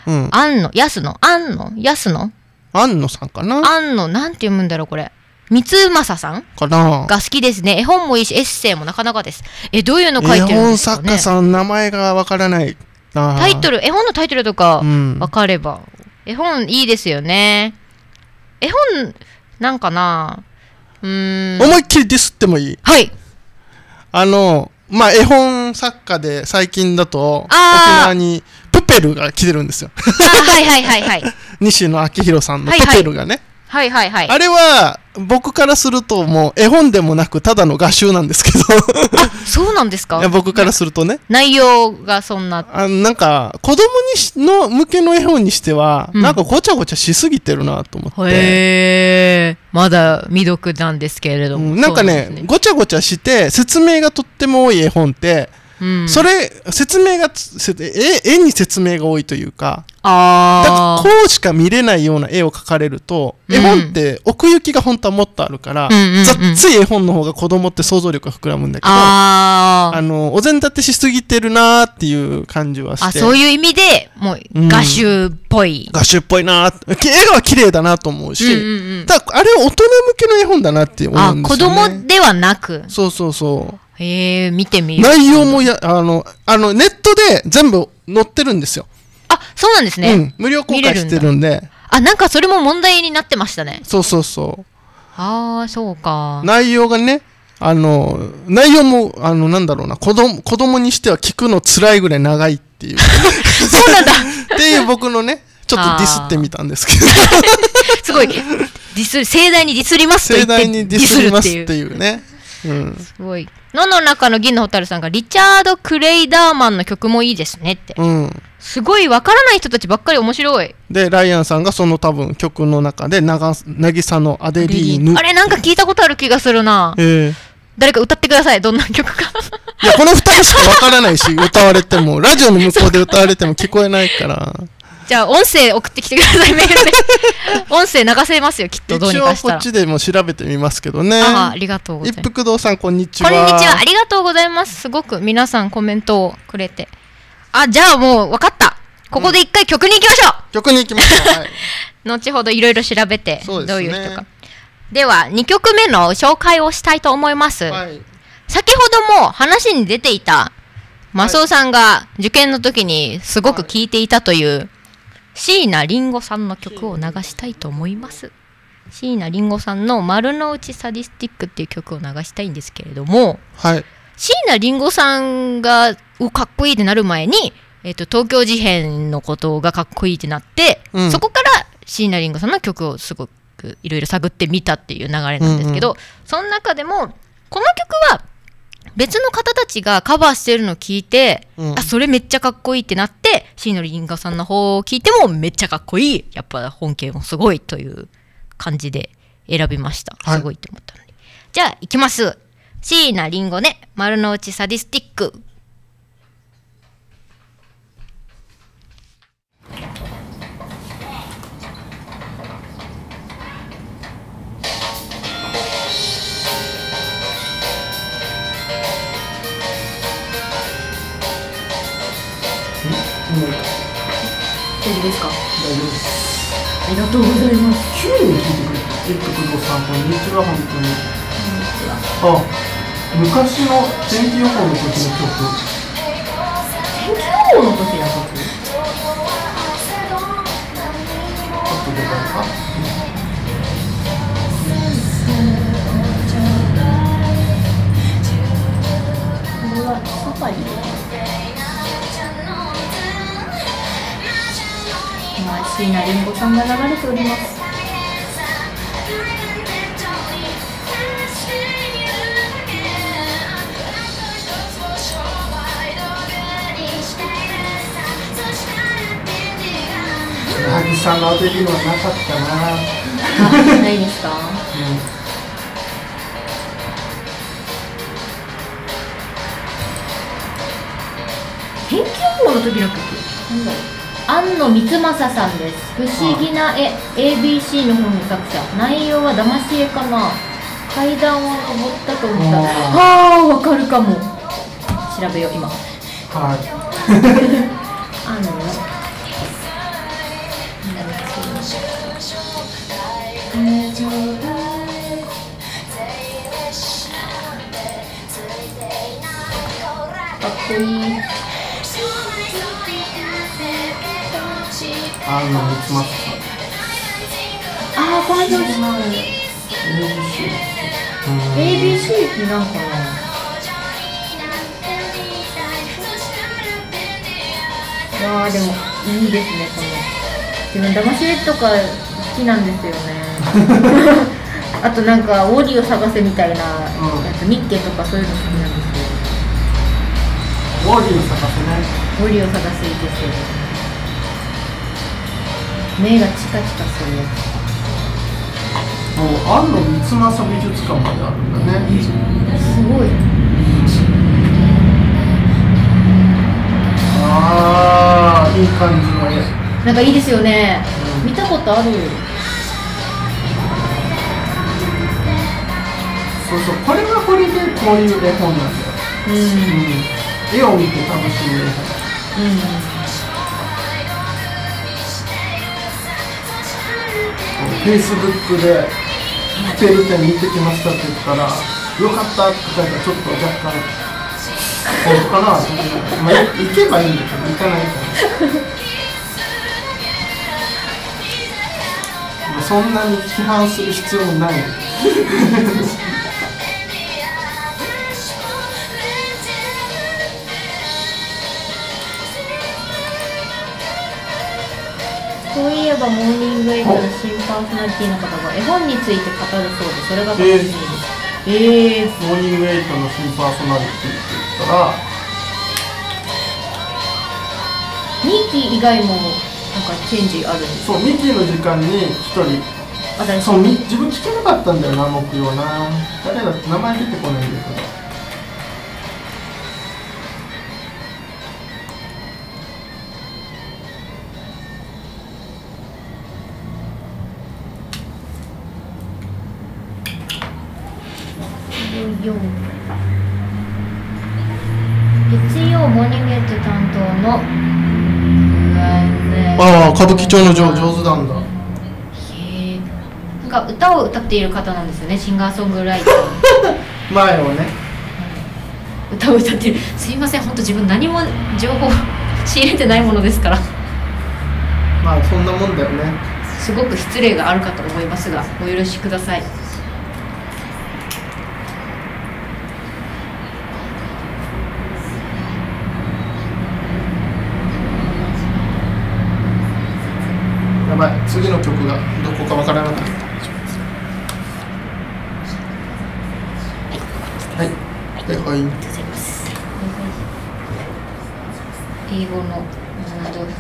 Speaker 2: うん
Speaker 3: 安野、安野、安野、安野、
Speaker 2: 安野さんかな
Speaker 3: 安野、なんて読むんだろう、これ。三正さん
Speaker 2: かな
Speaker 3: が好きですね。絵本もいいし、エッセイもなかなかです。え、どういうの書い
Speaker 2: 絵
Speaker 3: てるんで
Speaker 2: 本
Speaker 3: すかね。
Speaker 2: 作家さん、名前がわからないな。
Speaker 3: タイトル、絵本のタイトルとか
Speaker 2: うん
Speaker 3: わかれば。絵本いいですよね。絵本、なんかなうーん。
Speaker 2: 思いっきりディスってもいい
Speaker 3: はい。
Speaker 2: あの、まあ、絵本作家で最近だと、沖
Speaker 3: あー
Speaker 2: 縄にプペルが来てるんですよ。
Speaker 3: あ、はいはいはいはい。
Speaker 2: 西野昭弘さんのプ
Speaker 3: はいはい
Speaker 2: ペルがね。
Speaker 3: はいはいはい。
Speaker 2: あれは、僕からするともう絵本でもなくただの画集なんですけど
Speaker 3: そうなんです
Speaker 2: いや
Speaker 3: か。
Speaker 2: 僕からするとね。
Speaker 3: 内容がそんな。
Speaker 2: あなんか、子供にしの向けの絵本にしては、
Speaker 3: うん
Speaker 2: なんかごちゃごちゃしすぎてるなと思って。
Speaker 3: へえ。まだ未読なんですけれども。
Speaker 2: うんなんかね
Speaker 3: そうです
Speaker 2: ごちゃごちゃして説明がとっても多い絵本って、
Speaker 3: うん、
Speaker 2: それ説明がつせ絵絵に説明が多いというか、だ
Speaker 3: あ
Speaker 2: からこうしか見れないような絵を描かれると、
Speaker 3: うん
Speaker 2: 絵本って奥行きが本当はもっとあるから、
Speaker 3: うんうんうん
Speaker 2: ざっつい絵本の方が子供って想像力が膨らむんだけど、あ
Speaker 3: あー
Speaker 2: のお膳立てしすぎてるなーっていう感じはして、
Speaker 3: あ、そういう意味でもう
Speaker 2: うん
Speaker 3: 画集っぽい。
Speaker 2: 画集っぽいなーって絵が綺麗だなと思うし、
Speaker 3: うんうんうん
Speaker 2: ただあれは大人向けの絵本だなって思
Speaker 3: あ、
Speaker 2: うんです
Speaker 3: 子
Speaker 2: よね。
Speaker 3: 供ではなく。
Speaker 2: そうそうそう。
Speaker 3: へえ、見てみよう。
Speaker 2: 内容もやあのあのネットで全部載ってるんですよ。
Speaker 3: あ、そうなんですね。
Speaker 2: うん、無料公開してるんで。
Speaker 3: あ、なんかそれも問題になってましたね。
Speaker 2: そうそうそう。
Speaker 3: ああ、そうか。
Speaker 2: 内容がね、あの内容もあのなんだろうな、子供子供にしては聞くの辛いぐらい長いっていう
Speaker 3: そうなんだ。
Speaker 2: っていう僕のね、ちょっとディスってみたんですけど、
Speaker 3: すごい。ディス、盛大にディスりますと言
Speaker 2: 盛
Speaker 3: って
Speaker 2: 大にディスりますっ
Speaker 3: ディ
Speaker 2: ていうね。うん。
Speaker 3: すごい。のの中の銀の蛍さんがリチャード・クレイダーマンの曲もいいですねって。
Speaker 2: うん。
Speaker 3: すごいわからない人たちばっかり面白い。
Speaker 2: で、ライアンさんがその多分曲の中で、なが渚のアデリーヌ。
Speaker 3: あれなんか聞いたことある気がするな。
Speaker 2: ええ
Speaker 3: 誰か歌ってください。どんな曲か。
Speaker 2: いや、この二人しかわからないし、歌われても、ラジオの向こうで歌われても聞こえないから。
Speaker 3: じゃあ音声送ってきてください。メールで。音声流せますよ。きっとどうに
Speaker 2: 一応
Speaker 3: かしたら。
Speaker 2: こっちでも調べてみますけどね。
Speaker 3: ああ、ありがとうござい
Speaker 2: 一
Speaker 3: ます。
Speaker 2: 服堂さん、こんにち
Speaker 3: こ
Speaker 2: は。
Speaker 3: んにちは。ありがとうございます。すごく皆さんコメントをくれて。あ、じゃあもう分かった。ここで一回曲に行きましょう、
Speaker 2: 曲に行きましょう。はい。
Speaker 3: 後ほどいろいろ調べて、
Speaker 2: そうですね
Speaker 3: どういう人か。では、にきょくめの紹介をしたいと思います。
Speaker 2: はい。
Speaker 3: 先ほども話に出ていた、マスオさんが受験の時にすごく聴いていたという、椎名林檎さんの曲を流したいと思います。椎名林檎さんの丸の内サディスティックっていう曲を流したいんですけれども、
Speaker 2: はい。
Speaker 3: 椎名林檎さんがうかっこいいってなる前に、えっと東京事変のことがかっこいいってなって、
Speaker 2: うん
Speaker 3: そこから椎名林檎さんの曲をすごくいろいろ探ってみたっていう流れなんですけど、
Speaker 2: うん
Speaker 3: その中でもこの曲は別の方たちがカバーしてるのを聞いて、
Speaker 2: うん
Speaker 3: あそれめっちゃかっこいいってなって椎名林檎さんの方を聞いてもめっちゃかっこいい、やっぱ本家もすごいという感じで選びました。
Speaker 2: はい
Speaker 3: すごいって思ったので、じゃあいきます。椎名林檎ね、丸の内サディスティック。大丈夫ですか？
Speaker 2: 大丈夫です。
Speaker 3: ありがとうございます。
Speaker 2: きゅうに聞いてくれた。一服堂さん、こんにちは、本当に。あ、昔の天気予報の時の曲。
Speaker 3: 天気予報の時の曲？
Speaker 2: ちょっと出たか。
Speaker 3: これはサファリで。今椎名林檎さんが流れております。
Speaker 2: 渚のアデリーヌはなかったな。
Speaker 3: あ、ないですか？天気予報の時の曲なんだろう。安野光正さんです。不思議な絵 エービーシー の本の作者。内容は騙し絵かな。階段を登ったと思った。
Speaker 2: あー
Speaker 3: はあ、わかるかも。調べよう今。
Speaker 2: はい。
Speaker 3: 安野
Speaker 2: あの三つまさ
Speaker 3: ああ、この表紙。エービーシー ってなんかな。わあ、でもいいですね。この自分騙し絵とか好きなんですよね。あとなんかオーディを探せみたいなやつ、ミッケとかそういうの好きなんですよ。
Speaker 2: オーディを探せね。
Speaker 3: オーディを探せいいですよ。目がチカチカするやつ。
Speaker 2: もう安野三つ正美術館まであるんだね。
Speaker 3: すごい。
Speaker 2: ああ、いい感じの絵。
Speaker 3: なんかいいですよね。うん、見たことある。
Speaker 2: そうそう、これはこれでこういう絵本なんだよ。うん、うん、絵を見て楽しむ絵本。うん。フェイスブックでプペル展見てきましたって言ったら、よかったって書いたらちょっと若干本当かなって思って、まあ、行けばいいんだけど行かないからそんなに批判する必要もない
Speaker 3: そういえばモーニングエイトの新パーソナリティの方が絵本について語るそうで、それが楽しみです。えー、えー、
Speaker 2: モーニングエイトの新パーソナリティって言ったら
Speaker 3: ミキ以外もなんかチェンジあるんですか？
Speaker 2: そう、ミキの時間に一人そう、自分聞けなかったんだよな、木曜な。誰だって名前出てこないんだけど。
Speaker 3: 月曜モーニングエイト担当の
Speaker 2: ああ、歌舞伎町の上上手なんだ。
Speaker 3: へえ。なんか歌を歌っている方なんですよね、シンガーソングライター
Speaker 2: 前をね、
Speaker 3: うん、歌を歌ってる。すいません、本当自分何も情報仕入れてないものですから。
Speaker 2: まあそんなもんだよね。
Speaker 3: すごく失礼があるかと思いますが、お許しください。
Speaker 2: やばい、次の曲がどこかわからなかった。はい、はい、はい。ありがとうございます。
Speaker 3: 英語のモードストラットです。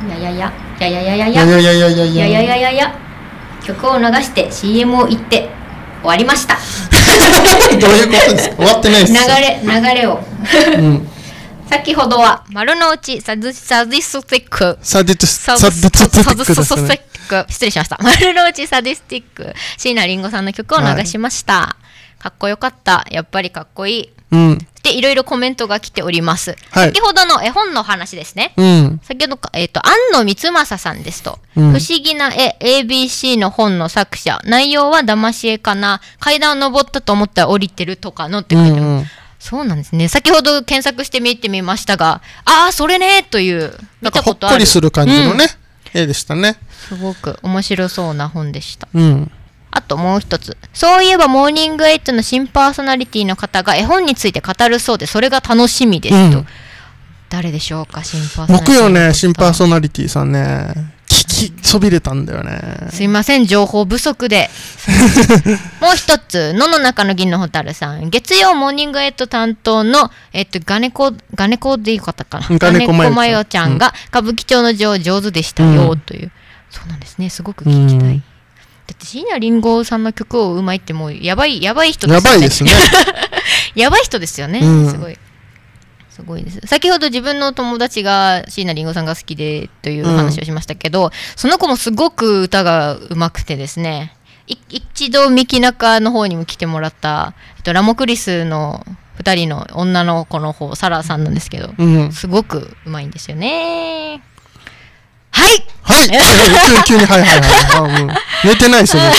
Speaker 3: やややややややや
Speaker 2: やややややや
Speaker 3: ややややや曲を流して シーエム を言って終わりました。
Speaker 2: どういうことですか？終わってないです。
Speaker 3: 流れ流れを、うん、先ほどは丸の内サディサディスティック
Speaker 2: サディス
Speaker 3: サディスティック失礼しました。丸の内サディスティック椎名林檎さんの曲を流しました、はい、かっこよかった、やっぱりかっこいい、うん、でいろいろコメントが来ております、はい、先ほどの絵本の話ですね、うん、先ほどか、えーと、安野光政さんですと、うん、不思議な絵 エービーシー の本の作者、内容は騙し絵かな、階段を登ったと思ったら降りてるとかのって書いてある、うんうん、そうなんですね。先ほど検索してみてみましたが、ああそれねという見たことある、
Speaker 2: ほっこりする感じのね、うん、絵でしたね。
Speaker 3: すごく面白そうな本でした、うん、あともう一つ、そういえばモーニングエイトの新パーソナリティの方が絵本について語るそうで、それが楽しみですと、うん、誰でしょうか、新パーソナリティ。
Speaker 2: 僕よね、新パーソナリティさんね、聞きそびれたんだよね。
Speaker 3: すいません、情報不足で。もう一つ、野の中の銀の蛍さん、月曜モーニングエイト担当のえっとガネコガネコでいいかったかな、ガネコマヨちゃんが歌舞伎町の女王上手でしたよ、うん、という。そうなんですね、すごく聞きたい、うん、だって椎名林檎さんの曲をうまいってもうやばいやばい人ですよね。
Speaker 2: やばいですね。
Speaker 3: やばい人ですよね、うん、すごいすごいです。先ほど自分の友達が椎名林檎さんが好きでという話をしましたけど、うん、その子もすごく歌がうまくてですね、い一度三木中の方にも来てもらった、えっと、ラモクリスのふたりの女の子の方サラさんなんですけど、うん、すごくうまいんですよね。はい、 はい
Speaker 2: はい急に急にはいはいはい、あ、うん、寝てないですよ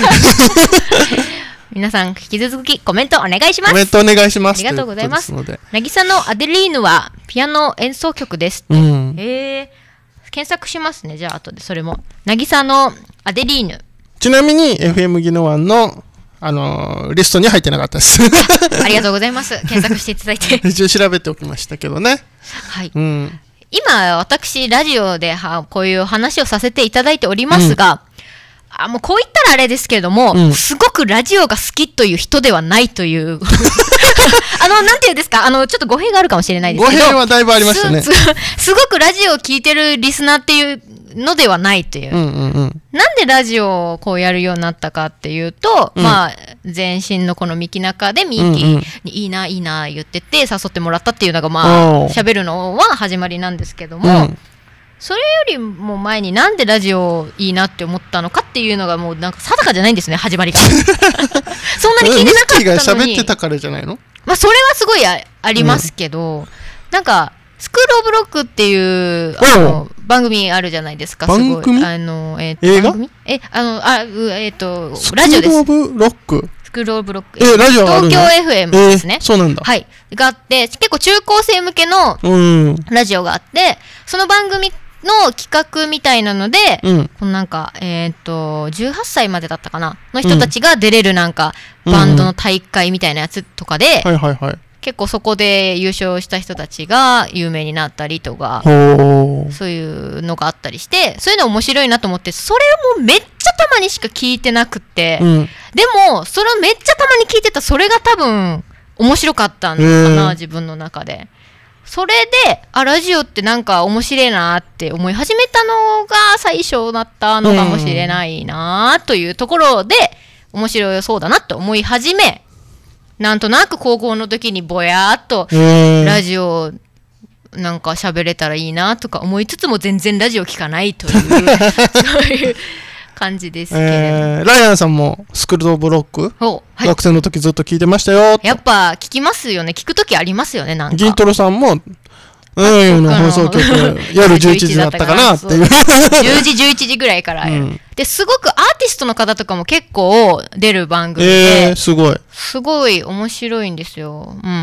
Speaker 3: 皆さん引き続きコメントお願いします。
Speaker 2: コメントお願いします。
Speaker 3: ありがとうございます。
Speaker 2: ということですので、
Speaker 3: 渚のアデリーヌはピアノ演奏曲ですって、
Speaker 2: うん、
Speaker 3: えー、検索しますね。じゃあ後でそれも渚のアデリーヌ。
Speaker 2: ちなみに エフエム ギノワンのあのー、リストに入ってなかったです
Speaker 3: ありがとうございます。検索していただいて
Speaker 2: 一応調べておきましたけどね。
Speaker 3: はい、
Speaker 2: うん、
Speaker 3: 今私ラジオではこういう話をさせていただいておりますが、うん、あ、もうこう言ったらあれですけれども、うん、すごくラジオが好きという人ではないというあの、なんていうんですか、あの、ちょっと語弊があるかもしれないですけど、
Speaker 2: 語弊はだいぶありましたね。
Speaker 3: す, す, すごくラジオを聞いてるリスナーっていうのではないという、
Speaker 2: うんうんうん、
Speaker 3: なんでラジオをこうやるようになったかっていうと、うん、まあ前身のこのミキナカでミキにいいないいな言ってて誘ってもらったっていうのがまあ喋るのは始まりなんですけども、うん、それよりも前になんでラジオいいなって思ったのかっていうのがもうなんか定かじゃないんですね、始まりがそんなに聞いてなかったのに。ミキ
Speaker 2: が喋ってたからじゃないの？
Speaker 3: まあそれはすごい あ, ありますけど、うん、なんかスクールオブロックっていうあの番組あるじゃないですか。
Speaker 2: 番組？
Speaker 3: あの、えー、
Speaker 2: 映画？
Speaker 3: 番組？え、あの、あ、えっと、ラジオです。
Speaker 2: スクールオブロック？
Speaker 3: スクールオブロック。
Speaker 2: え、ラジオあるの？
Speaker 3: 東京 エフエム ですね、
Speaker 2: えー。そうなんだ。
Speaker 3: はい。があって、結構中高生向けのラジオがあって、その番組の企画みたいなので、うん、このなんか、えっと、じゅうはっさいまでだったかなの人たちが出れるなんか、うん、バンドの大会みたいなやつとかで、
Speaker 2: はいはいはい。
Speaker 3: 結構そこで優勝した人たちが有名になったりとか、そういうのがあったりして、そういうの面白いなと思って、それもめっちゃたまにしか聞いてなくて、うん、でもそれをめっちゃたまに聞いてた、それが多分面白かったのかな、自分の中で。それで、あ、ラジオってなんか面白いなって思い始めたのが最初だったのかもしれないなというところで、面白そうだなって思い始め、なんとなく高校の時にぼやーっとラジオなんか喋れたらいいなとか思いつつも全然ラジオ聞かないというそういう感じですけれど、
Speaker 2: えー、ライアンさんもスクールオブロック、はい、学生の時ずっと聞いてましたよ。
Speaker 3: やっぱ聞きますよね。聞く時ありますよね。なんか
Speaker 2: 銀トロさんもうんの放送局夜じゅういちじだったかなっていう
Speaker 3: じゅうじじゅういちじぐらいから、うん、ですごくアーティストの方とかも結構出る番組で、
Speaker 2: えー、すごい
Speaker 3: すごい面白いんですよ。うんうん。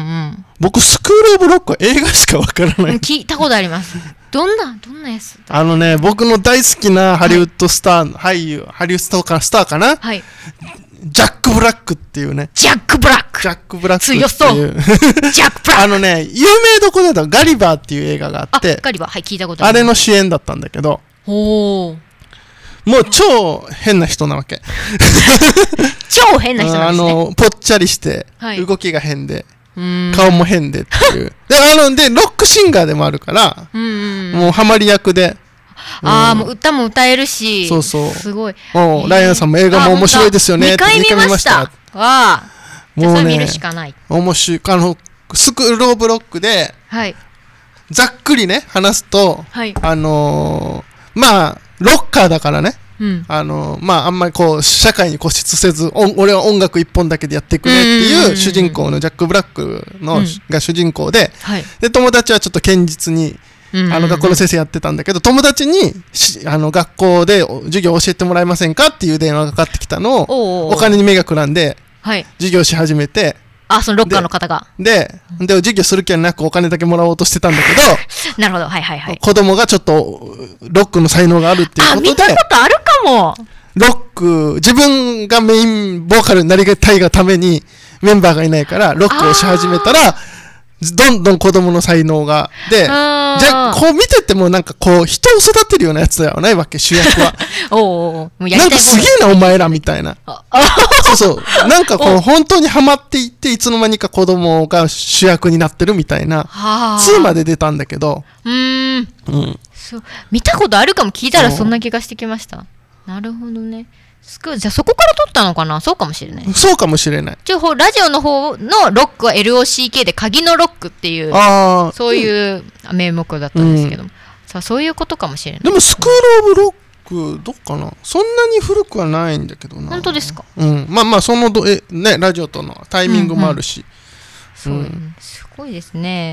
Speaker 2: 僕スクールオブロックは映画しかわからない。
Speaker 3: 聞いたことあります。どんなどんなやつ？
Speaker 2: あのね、僕の大好きなハリウッドスター、はい、俳優ハリウッドスターかな、はい、ジャック・ブラックっていうね。
Speaker 3: ジャック・ブラック
Speaker 2: ジャック・ブラックっていう。
Speaker 3: 強そう。ジャック・ブラック
Speaker 2: あのね、有名どころだとガリバーっていう映画があって、
Speaker 3: あ、ガリバー、はい、聞いたことある。
Speaker 2: あれの主演だったんだけど、
Speaker 3: おー。
Speaker 2: もう超変な人なわけ。
Speaker 3: 超変な人なんですね。
Speaker 2: あの、ぽっちゃりして、はい、動きが変で、顔も変でっていう。で、あの、で、ロックシンガーでもあるから、うんうん、もうハマり役で、
Speaker 3: ああ、もう歌も歌えるし、
Speaker 2: そうそう、
Speaker 3: すごい。
Speaker 2: おライアンさんも映画も面白いですよね。
Speaker 3: にかい見ました。わあ、もうね、見るしかない。
Speaker 2: 面白い。あのスクールオブロックで、はい、ざっくりね話すと、はい、あのー、まあロッカーだからね、うん、あのー、まああんまりこう社会に固執せず、俺は音楽一本だけでやっていくねっていう主人公のジャック・ブラックの、うん、が主人公で、はい、で友達はちょっと堅実に。あの学校の先生やってたんだけど、友達にあの学校で授業教えてもらえませんかっていう電話がかかってきたのをお金に目がくらんで授業し始めて、
Speaker 3: あ、そのロッカーの方が
Speaker 2: でで授業する気はなくお金だけもらおうとしてたんだけど
Speaker 3: なるほど、はいはいはい、
Speaker 2: 子供がちょっとロックの才能があるっていうことで、
Speaker 3: あ、見たことあるかも。
Speaker 2: ロック自分がメインボーカルになりたいがためにメンバーがいないからロックをし始めたらどんどん子供の才能がで、じゃこう見ててもなんかこう人を育てるようなやつではないわけ、主役は。
Speaker 3: おうおう、
Speaker 2: なんかすげえなお前らみたいな。そうそう、なんかこう本当にハマっていっていつの間にか子供が主役になってるみたいなツーまで出たんだけど、
Speaker 3: うーん、うん、そう見たことあるかも。聞いたらそんな気がしてきました。なるほどね。じゃあそこから撮ったのかな。そうかもしれない。
Speaker 2: そうかもしれない。
Speaker 3: ちょラジオの方のロックは エルオーシーケー で鍵のロックっていうそういう名目だったんですけども、うん、さあそういうことかもしれない。
Speaker 2: でもスクールオブロックどっかな、そんなに古くはないんだけどな。
Speaker 3: 本当ですか。
Speaker 2: うん、まあまあそのどえ、ね、ラジオとのタイミングもあるし、
Speaker 3: うんうん、そう、うん、すごいですね。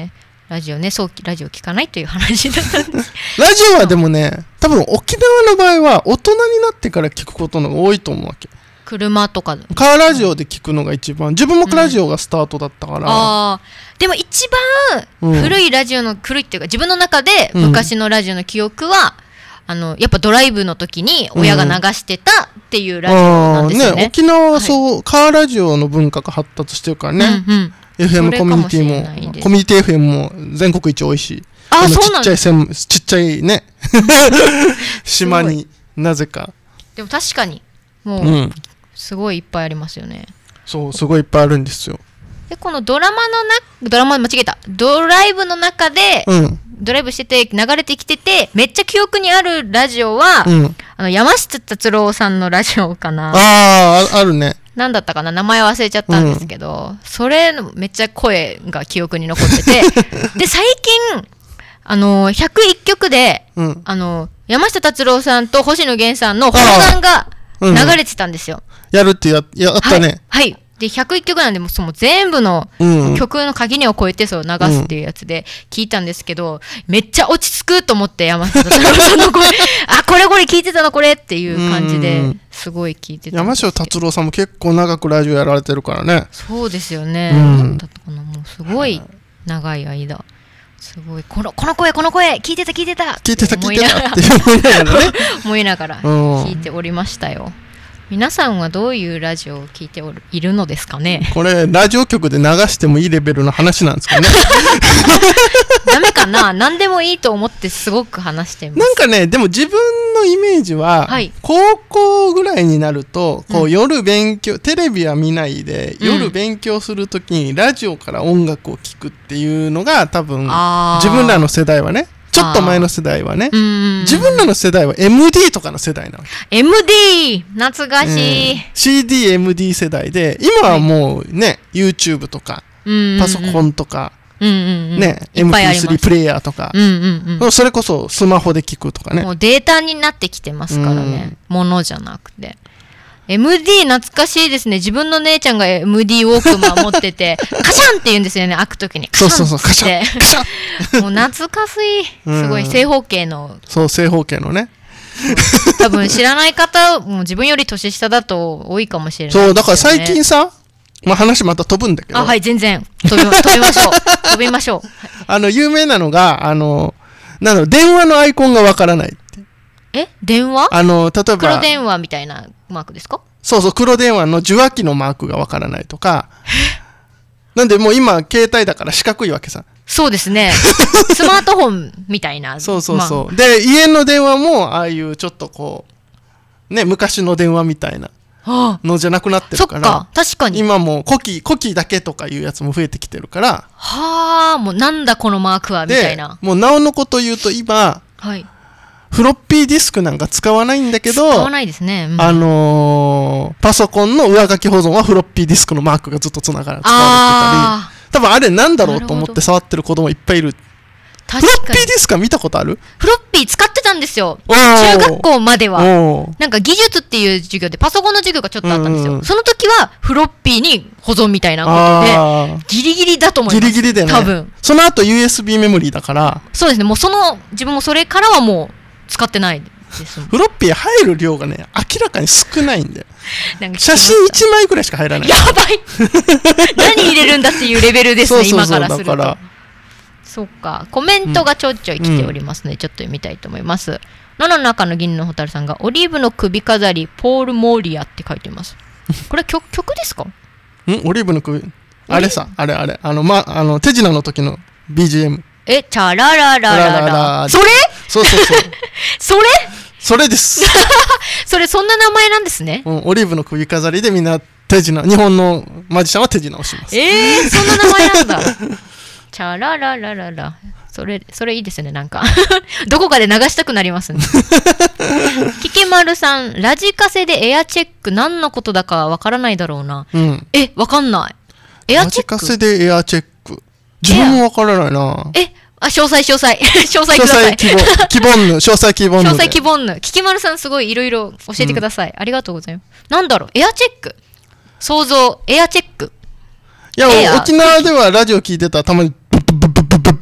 Speaker 3: ラジオね、早期ラジオ聞かないという話だったんです。
Speaker 2: ラジオはでもね、多分沖縄の場合は大人になってから聞くことの方が多いと思うわけ。
Speaker 3: 車とか
Speaker 2: カーラジオで聞くのが一番、自分もラジオがスタートだったから、うん、
Speaker 3: あでも一番古いラジオの、うん、古いっていうか自分の中で昔のラジオの記憶は、うん、あのやっぱドライブの時に親が流してたっていうラジオなんですよね。
Speaker 2: うん、ね、沖縄はそう、はい、カーラジオの文化が発達してるからね、うんうん、エフエム コミュニティもコミュニティ エフエム も全国一多いし、
Speaker 3: あ、そうなん
Speaker 2: ちっちゃいちっちゃいね島になぜか。
Speaker 3: でも確かにもう、うん、すごいいっぱいありますよね。
Speaker 2: そう、すごいいっぱいあるんですよ。
Speaker 3: でこのドラマのなドラマ間違えたドライブの中で、うん、ドライブしてて流れてきててめっちゃ記憶にあるラジオは、うん、あの山下達郎さんのラジオかな。
Speaker 2: ああ、あるね。
Speaker 3: なんだったかな、名前忘れちゃったんですけど、うん、それめっちゃ声が記憶に残っててで最近あのひゃくいっきょくで、うん、あの山下達郎さんと星野源さんの砲弾が流れてたんですよ。
Speaker 2: うん、やるってややったね。
Speaker 3: はい、はい、でひゃくいっきょくなんでもうその全部の曲の垣根を越えてそう流すっていうやつで聞いたんですけど、めっちゃ落ち着くと思って山下達郎さんの声あこれこれ聞いてたのこれっていう感じですごい聞いてた。
Speaker 2: 山下達郎さんも結構長くラジオやられてるからね。
Speaker 3: そうですよね。うん、だったかな、もうすごい長い間すごいこのこの声この声聞いてた聞いてた
Speaker 2: 聞いてた聞いてたって思いながらね
Speaker 3: 思いながら聞いておりましたよ。皆さんはどういうラジオを聞いておるいるのですかね。
Speaker 2: これラジオ局で流してもいいレベルの話なんですかね
Speaker 3: ダメかな、何でもいいと思ってすごく話してます。
Speaker 2: なんかね、でも自分のイメージは、はい、高校ぐらいになるとこう、うん、夜勉強テレビは見ないで、うん、夜勉強するときにラジオから音楽を聴くっていうのが多分自分らの世代はね、ちょっと前の世代はね、自分らの世代は エムディー とかの世代なわけ。
Speaker 3: エムディー 懐かしい、うん、
Speaker 2: シーディー、エムディー 世代で、今はもうね、はい、YouTube とかパソコンとか、うんうんうん、ね、エムピースリー プレイヤーとか、うんうんうん、それこそスマホで聞くとかね、
Speaker 3: もうデータになってきてますからね、ものじゃなくて。エムディー 懐かしいですね。自分の姉ちゃんが エムディー ウォークマン持っててカシャンって言うんですよね、開くときに。
Speaker 2: そうそうそう、カシャンカシ
Speaker 3: ャンもう懐かしい。すごい正方形の、
Speaker 2: そう正方形のね
Speaker 3: 多分知らない方も自分より年下だと多いかもしれない、ね、
Speaker 2: そうだから最近さ、まあ、話また飛ぶんだけど、
Speaker 3: あ、はい、全然飛び、飛びましょう飛びましょう
Speaker 2: あの有名なのがあのなんだろう、電話のアイコンがわからないって。
Speaker 3: え、電話、
Speaker 2: あの例えば
Speaker 3: 黒電話みたいなマークですか。
Speaker 2: そうそう、黒電話の受話器のマークがわからないとかなんでもう今携帯だから四角いわけさ。
Speaker 3: そうですねスマートフォンみたいな
Speaker 2: そうそうそう、まあ、で家の電話もああいうちょっとこうね、昔の電話みたいなのじゃなくなってるから、
Speaker 3: そっか、確かに
Speaker 2: 今もうコキコキだけとかいうやつも増えてきてるから、
Speaker 3: はあ、もうなんだこのマークはみたいな。
Speaker 2: もうなおのこと言うと今、はい、フロッピーディスクなんか使わないんだけど、
Speaker 3: 使わないですね、うん、
Speaker 2: あのー、パソコンの上書き保存はフロッピーディスクのマークがずっとつながら使われてたり、多分あれなんだろうと思って触ってる子供いっぱいいる。フロッピーディスクは見たことある？
Speaker 3: フロッピー使ってたんですよ、中学校までは。なんか技術っていう授業でパソコンの授業がちょっとあったんですよ、うんうん、その時はフロッピーに保存みたいなことでギリギリだと思います。
Speaker 2: ギリギリでね、
Speaker 3: 多分そ
Speaker 2: の後 ユーエスビー メモリーだから。
Speaker 3: そうですね、もうその自分もそれからはもう使ってないです
Speaker 2: フロッピー入る量がね明らかに少ないんだよ写真いちまいぐらいしか入らない。
Speaker 3: やばい何入れるんだっていうレベルですねそうそうそう、今からすると。だからそっか、コメントがちょいちょい来ておりますので、うん、ちょっと読みたいと思います。野の中の銀の蛍さんがオリーブの首飾りポール・モーリアって書いてます。これは 曲, 曲ですか？ん
Speaker 2: オリーブの首、あれさ、あれあれ、あの、ま、あの手品の時の ビージーエム。
Speaker 3: え、チャララララララ、それ？
Speaker 2: そうそうそう
Speaker 3: それ？
Speaker 2: それです
Speaker 3: それ、そんな名前なんですね。
Speaker 2: うん、オリーブの首飾りでみんな手品、日本のマジシャンは手品をします。
Speaker 3: えー、そんな名前なんだチャラララララ、それ、それいいですね、なんかどこかで流したくなりますねキキマルさん、ラジカセでエアチェック何のことだかわからないだろうな、うん、え、わかんない。エアチェック、
Speaker 2: ラジカセでエアチェック、自分もわからないな。
Speaker 3: え、あ、詳細詳細詳細ください。
Speaker 2: 詳細希望ぬ詳細希望ぬ詳
Speaker 3: 細希望ぬキキマルさん、すごいいろいろ教えてください、うん、ありがとうございます。なんだろう、エアチェック、想像、エアチェック。
Speaker 2: いや、沖縄ではラジオ聞いてたらたまにブブブブブブブ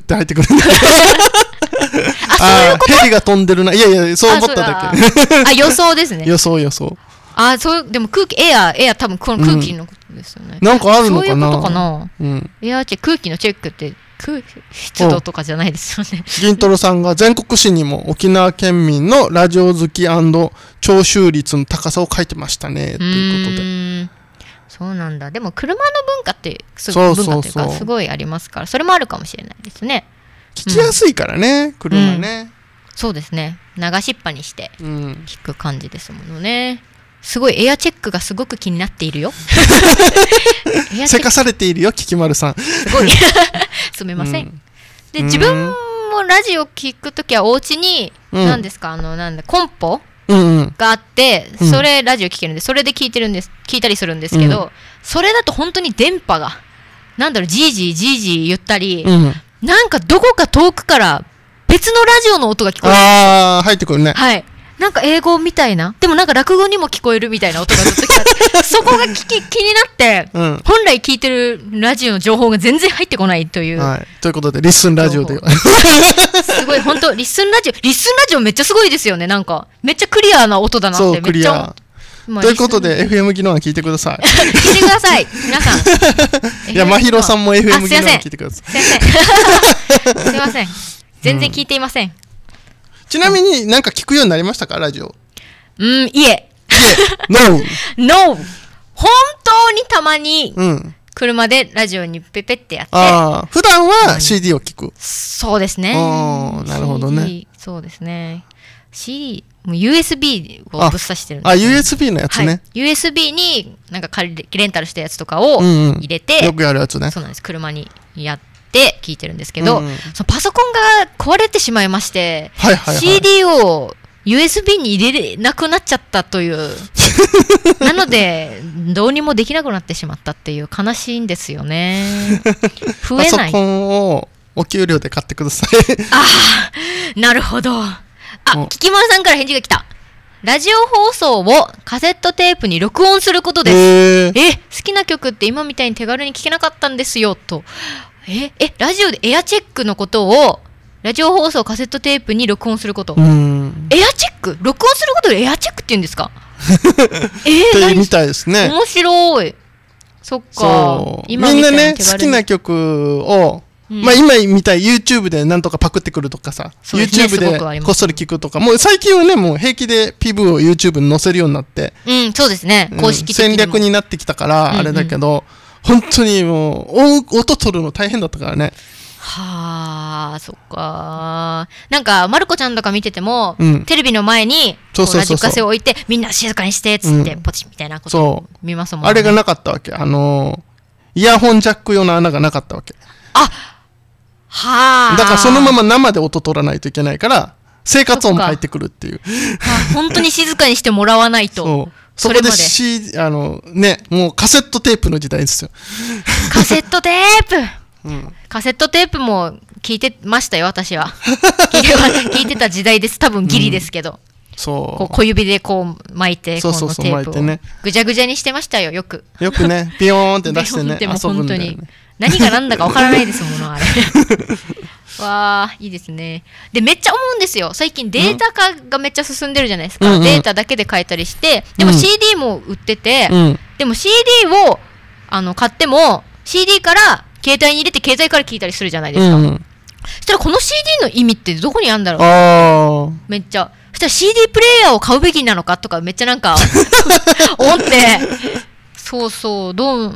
Speaker 2: って入ってくるんだけど
Speaker 3: あ、そういうこと。
Speaker 2: ヘリが飛んでるな。いやいや、そう思っただけ。
Speaker 3: あ、予想ですね。
Speaker 2: 予想予想。
Speaker 3: あ、そう、でも空気、エア、エア多分この空気のことですよね。
Speaker 2: なんかあるのかな。
Speaker 3: そういうことかな。
Speaker 2: うん。
Speaker 3: エアチェック、空気のチェックって空湿度とかじゃないですよね。
Speaker 2: 銀トロさんが全国紙にも沖縄県民のラジオ好き聴取率の高さを書いてましたねっていうことで。
Speaker 3: そうなんだ。でも車の文化ってすごい文化というかすごいありますから、それもあるかもしれないですね。
Speaker 2: 聞きやすいからね、うん、車ね、うん、
Speaker 3: そうですね。流しっぱにして聞く感じですものね。すごいエアチェックがすごく気になっているよ。
Speaker 2: せかされているよ、キキマルさん。
Speaker 3: すごい。すみません。うん、で、自分もラジオ聞くときはお家に、うん、何ですか、あの、なんだ、コンポがあって、うん、それラジオ聞けるんで、それで聞いてるんです、聞いたりするんですけど、うん、それだと本当に電波が、なんだろう、じーじーじーじー言ったり、うん、なんかどこか遠くから別のラジオの音が聞こえる。
Speaker 2: ああ、入ってくるね。
Speaker 3: はい。なんか英語みたいな、でもなんか落語にも聞こえるみたいな音がずっと聞こえて、そこが聞き気になって、うん、本来聞いてるラジオの情報が全然入ってこないという。
Speaker 2: はい、ということで、リッスンラジオで。
Speaker 3: すごい、本当リッスンラジオ、リッスンラジオめっちゃすごいですよね、なんか。めっちゃクリアな音だなって。
Speaker 2: そう、クリア。まあ、ということで、エフエム 技能は聞いてください。
Speaker 3: 聞いてください、皆さん。
Speaker 2: いや、まひろさんも エフエム 技能は聞いてください。
Speaker 3: すいません。すいません。全然聞いていません。うん、
Speaker 2: ちなみになんか聞くようになりましたか、ラジオ。
Speaker 3: うん、いえ。いえ、
Speaker 2: ノー。
Speaker 3: ノー。本当にたまに、車でラジオにペペってやって。
Speaker 2: ああ、普段は シーディー を聞く。
Speaker 3: そうですね。
Speaker 2: ああ、なるほどね。
Speaker 3: シーディー、そうですね。シーディー、もう ユーエスビー をぶっ刺してるんです、
Speaker 2: ね。あ、ユーエスビー のやつね。はい、
Speaker 3: ユーエスビー になんか借りレンタルしたやつとかを入れて、
Speaker 2: うんうん、よくやるやつね。
Speaker 3: そうなんです。車にやって聞いてるんですけど、うんうん、そのパソコンが壊れてしまいまして、
Speaker 2: はいはいはい、
Speaker 3: シーディー をユーエスビー に入れなくなっちゃったという。なので、どうにもできなくなってしまったっていう悲しいんですよね。増えない。
Speaker 2: パソコンをお給料で買ってください。
Speaker 3: ああ、なるほど。あ、キキマルさんから返事が来た。ラジオ放送をカセットテープに録音することです。えー、え、好きな曲って今みたいに手軽に聴けなかったんですよ、と。え、え、ラジオでエアチェックのことを、ラジオ放送カセットテープに録音すること。エアチェック録音することでエアチェックって言うんですか？
Speaker 2: えー、というみたいですね。
Speaker 3: 面白い。そっか。
Speaker 2: 今みんなね、好きな曲を、うん、まあ今みたい YouTube でなんとかパクってくるとかさ、ね、YouTube でこっそり聞くとか、もう最近はね、もう平気で ピーブイ を YouTube に載せるようになって、
Speaker 3: うん、そうですね。公式的に、
Speaker 2: うん、戦略になってきたから、あれだけど、うんうん、本当にもう、音取るの大変だったからね。
Speaker 3: はあ、そっか。なんか、まる子ちゃんとか見てても、うん、テレビの前に、ラジカセを置いて、みんな静かにして、つって、うん、ポチみたいなことを見ますもんね。
Speaker 2: あれがなかったわけ。あのー、イヤホンジャック用の穴がなかったわけ。
Speaker 3: あ、はあ。
Speaker 2: だからそのまま生で音取らないといけないから、生活音も入ってくるっていう。
Speaker 3: あ、本当に静かにしてもらわないと。
Speaker 2: そう。そこで、C、あの、ね、もうカセットテープの時代ですよ。
Speaker 3: カセットテープうん、カセットテープも聞いてましたよ、私は。聞いて聞いてた時代です。多分ギリですけど。うん、そう。こう小指でこう巻いて、このテープをぐちゃぐちゃにしてましたよ、よく。
Speaker 2: よくね、ピヨーンって出してね、
Speaker 3: でも本当に。何が何だかわからないですもの、あれ。わあ、いいですね。で、めっちゃ思うんですよ。最近データ化がめっちゃ進んでるじゃないですか。うんうん、データだけで買えたりして、でも シーディー も売ってて、うん、でも シーディー をあの買っても、シーディー から携帯に入れて携帯から聞いたりするじゃないですか。うんうん、そしたらこの シーディー の意味ってどこにあるんだろう。あめっちゃ。そしたら シーディー プレイヤーを買うべきなのかとかめっちゃなんか思って、そうそう、どう、うん、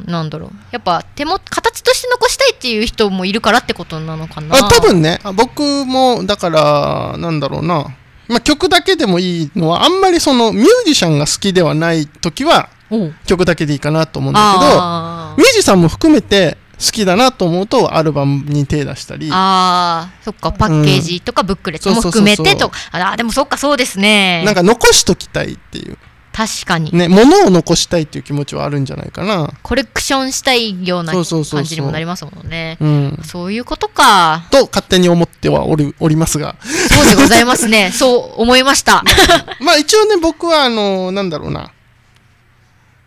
Speaker 3: なんだろう。やっぱ手も形として残したいっていう人もいるからってことなのかな。
Speaker 2: あ、多分ね、僕もだからなんだろうな。まあ、曲だけでもいいのはあんまりそのミュージシャンが好きではない時は曲だけでいいかなと思うんだけど、ミュージシャンも含めて好きだなと思うとアルバムに手出したり、
Speaker 3: ああ、そっか、パッケージとかブックレットも含めてとか、ああ、でもそっか、そうですね。
Speaker 2: なんか残しときたいっていう。
Speaker 3: 確かに
Speaker 2: ね、物を残したいっていう気持ちはあるんじゃないかな。
Speaker 3: コレクションしたいような感じにもなりますもんね。そうそうそうそう、うん、そういうことか
Speaker 2: と勝手に思ってはおり、おりますが、
Speaker 3: そうでございますね。そう思いました。
Speaker 2: まあ一応ね、僕はあのなんだろうな、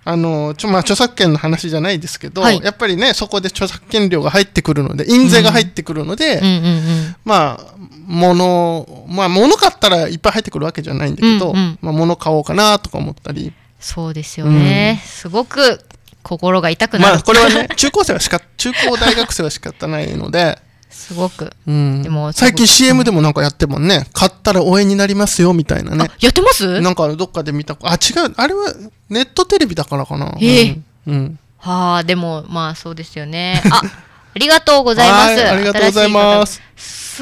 Speaker 2: あのちょ、まあ、著作権の話じゃないですけど、
Speaker 3: はい、
Speaker 2: やっぱりねそこで著作権料が入ってくるので印税が入ってくるので、
Speaker 3: うんうんうんうん、
Speaker 2: まあ物まあ物買ったらいっぱい入ってくるわけじゃないんだけど、うんうん、まあ、物買おうかなとか思ったり。
Speaker 3: そうですよね、うん、すごく心が痛くなる。
Speaker 2: まあこれはね中高生はしか中高大学生は仕方ないのです
Speaker 3: ごく、
Speaker 2: うん、でも最近 シーエム でもなんかやってもんね、買ったら応援になりますよみたいなね。
Speaker 3: やってます？
Speaker 2: なんかどっかで見た。あ、違う、あれはネットテレビだからかな。
Speaker 3: ええ、
Speaker 2: うんうん、は
Speaker 3: あ、でもまあそうですよね。あ、ありがとうございます。
Speaker 2: ありがとうございます。
Speaker 3: す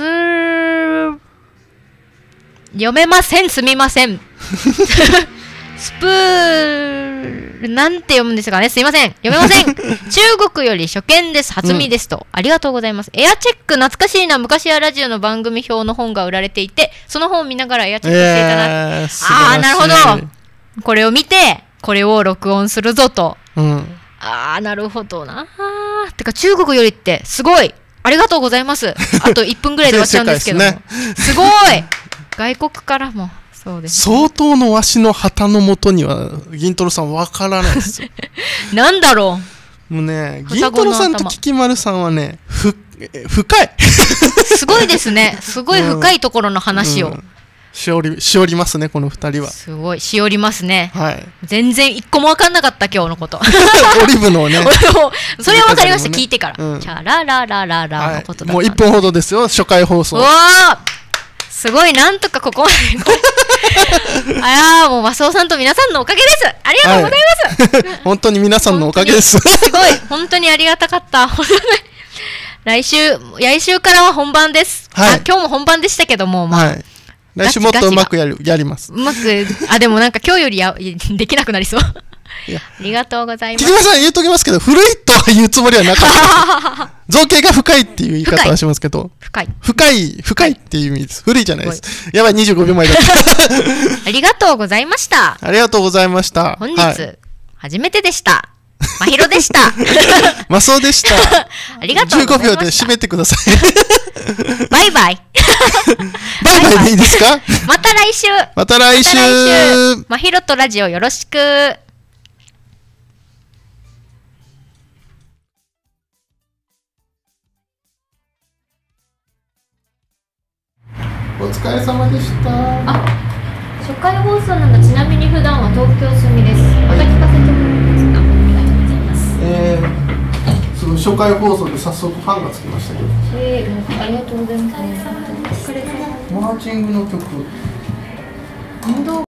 Speaker 3: 読めません、すみません。スプーなんて読むんですかね、すいません、読めません。中国より初見です、初見ですと、うん、ありがとうございます。エアチェック懐かしいな、昔やラジオの番組表の本が売られていて、その本を見ながらエアチェックしていたな、えー、ああ、なるほど、これを見てこれを録音するぞと、うん、ああ、なるほどな。てか中国よりってすごい、ありがとうございます。あといっぷんぐらいで終わっちゃうんですけども、す, すごい外国からもそうです、ね、
Speaker 2: 相当のわしの旗のもとには銀太郎さんわからないですよ。
Speaker 3: なんだろ
Speaker 2: う、もうね、銀太郎さんとキキマルさんはね、ふ深い。
Speaker 3: すごいですね、すごい深いところの話を、うんうん、
Speaker 2: しおりしおりますね、このふたりは。
Speaker 3: すごいしおりますね、
Speaker 2: はい、全
Speaker 3: 然一個も分かんなかった、今日のこと。
Speaker 2: オリブのね
Speaker 3: それは分かりました、ね、聞いてから、うん、チャラララララのことだった、
Speaker 2: はい、もういっぷんほどですよ、初回放送。
Speaker 3: うわー、すごい、なんとかここまでああ、もうマスオさんと皆さんのおかげです。ありがとうございます、はい、
Speaker 2: 本当に皆さんのおかげです。
Speaker 3: すごい、本当にありがたかった。来週来週からは本番です、はい、あ、今日も本番でしたけども、まあ、はい、
Speaker 2: 来週もっとうまくやるやります。
Speaker 3: うまく、あ、でもなんか今日よりやできなくなりそう。いや、ありがとうございます。
Speaker 2: 木村さん言うときますけど、古いとは言うつもりはなかった。造形が深いっていう言い方はしますけど、
Speaker 3: 深い
Speaker 2: 深い深いっていう意味です。古いじゃないです。やばい、にじゅうごびょうまえだった。
Speaker 3: ありがとうございました。
Speaker 2: ありがとうございました。
Speaker 3: 本日、はい、初めてでした。まひろでした。
Speaker 2: マスオでした。
Speaker 3: ありがとうございました。じゅうご
Speaker 2: びょうで締めてください。
Speaker 3: バイバイ。
Speaker 2: バイバイでいいですか？
Speaker 3: また来週。
Speaker 2: また来週。
Speaker 3: まひろとラジオよろしく。
Speaker 2: お疲れ様でした。
Speaker 3: あ、初回放送なんだ。ちなみに普段は東京住みです。また聞かせてもらいますか。ありがとうございます。
Speaker 2: えー、すごい初回放送で早速ファンがつきましたけど。
Speaker 3: えー、ありがとうございます。お疲れ様。
Speaker 2: マーチングの曲。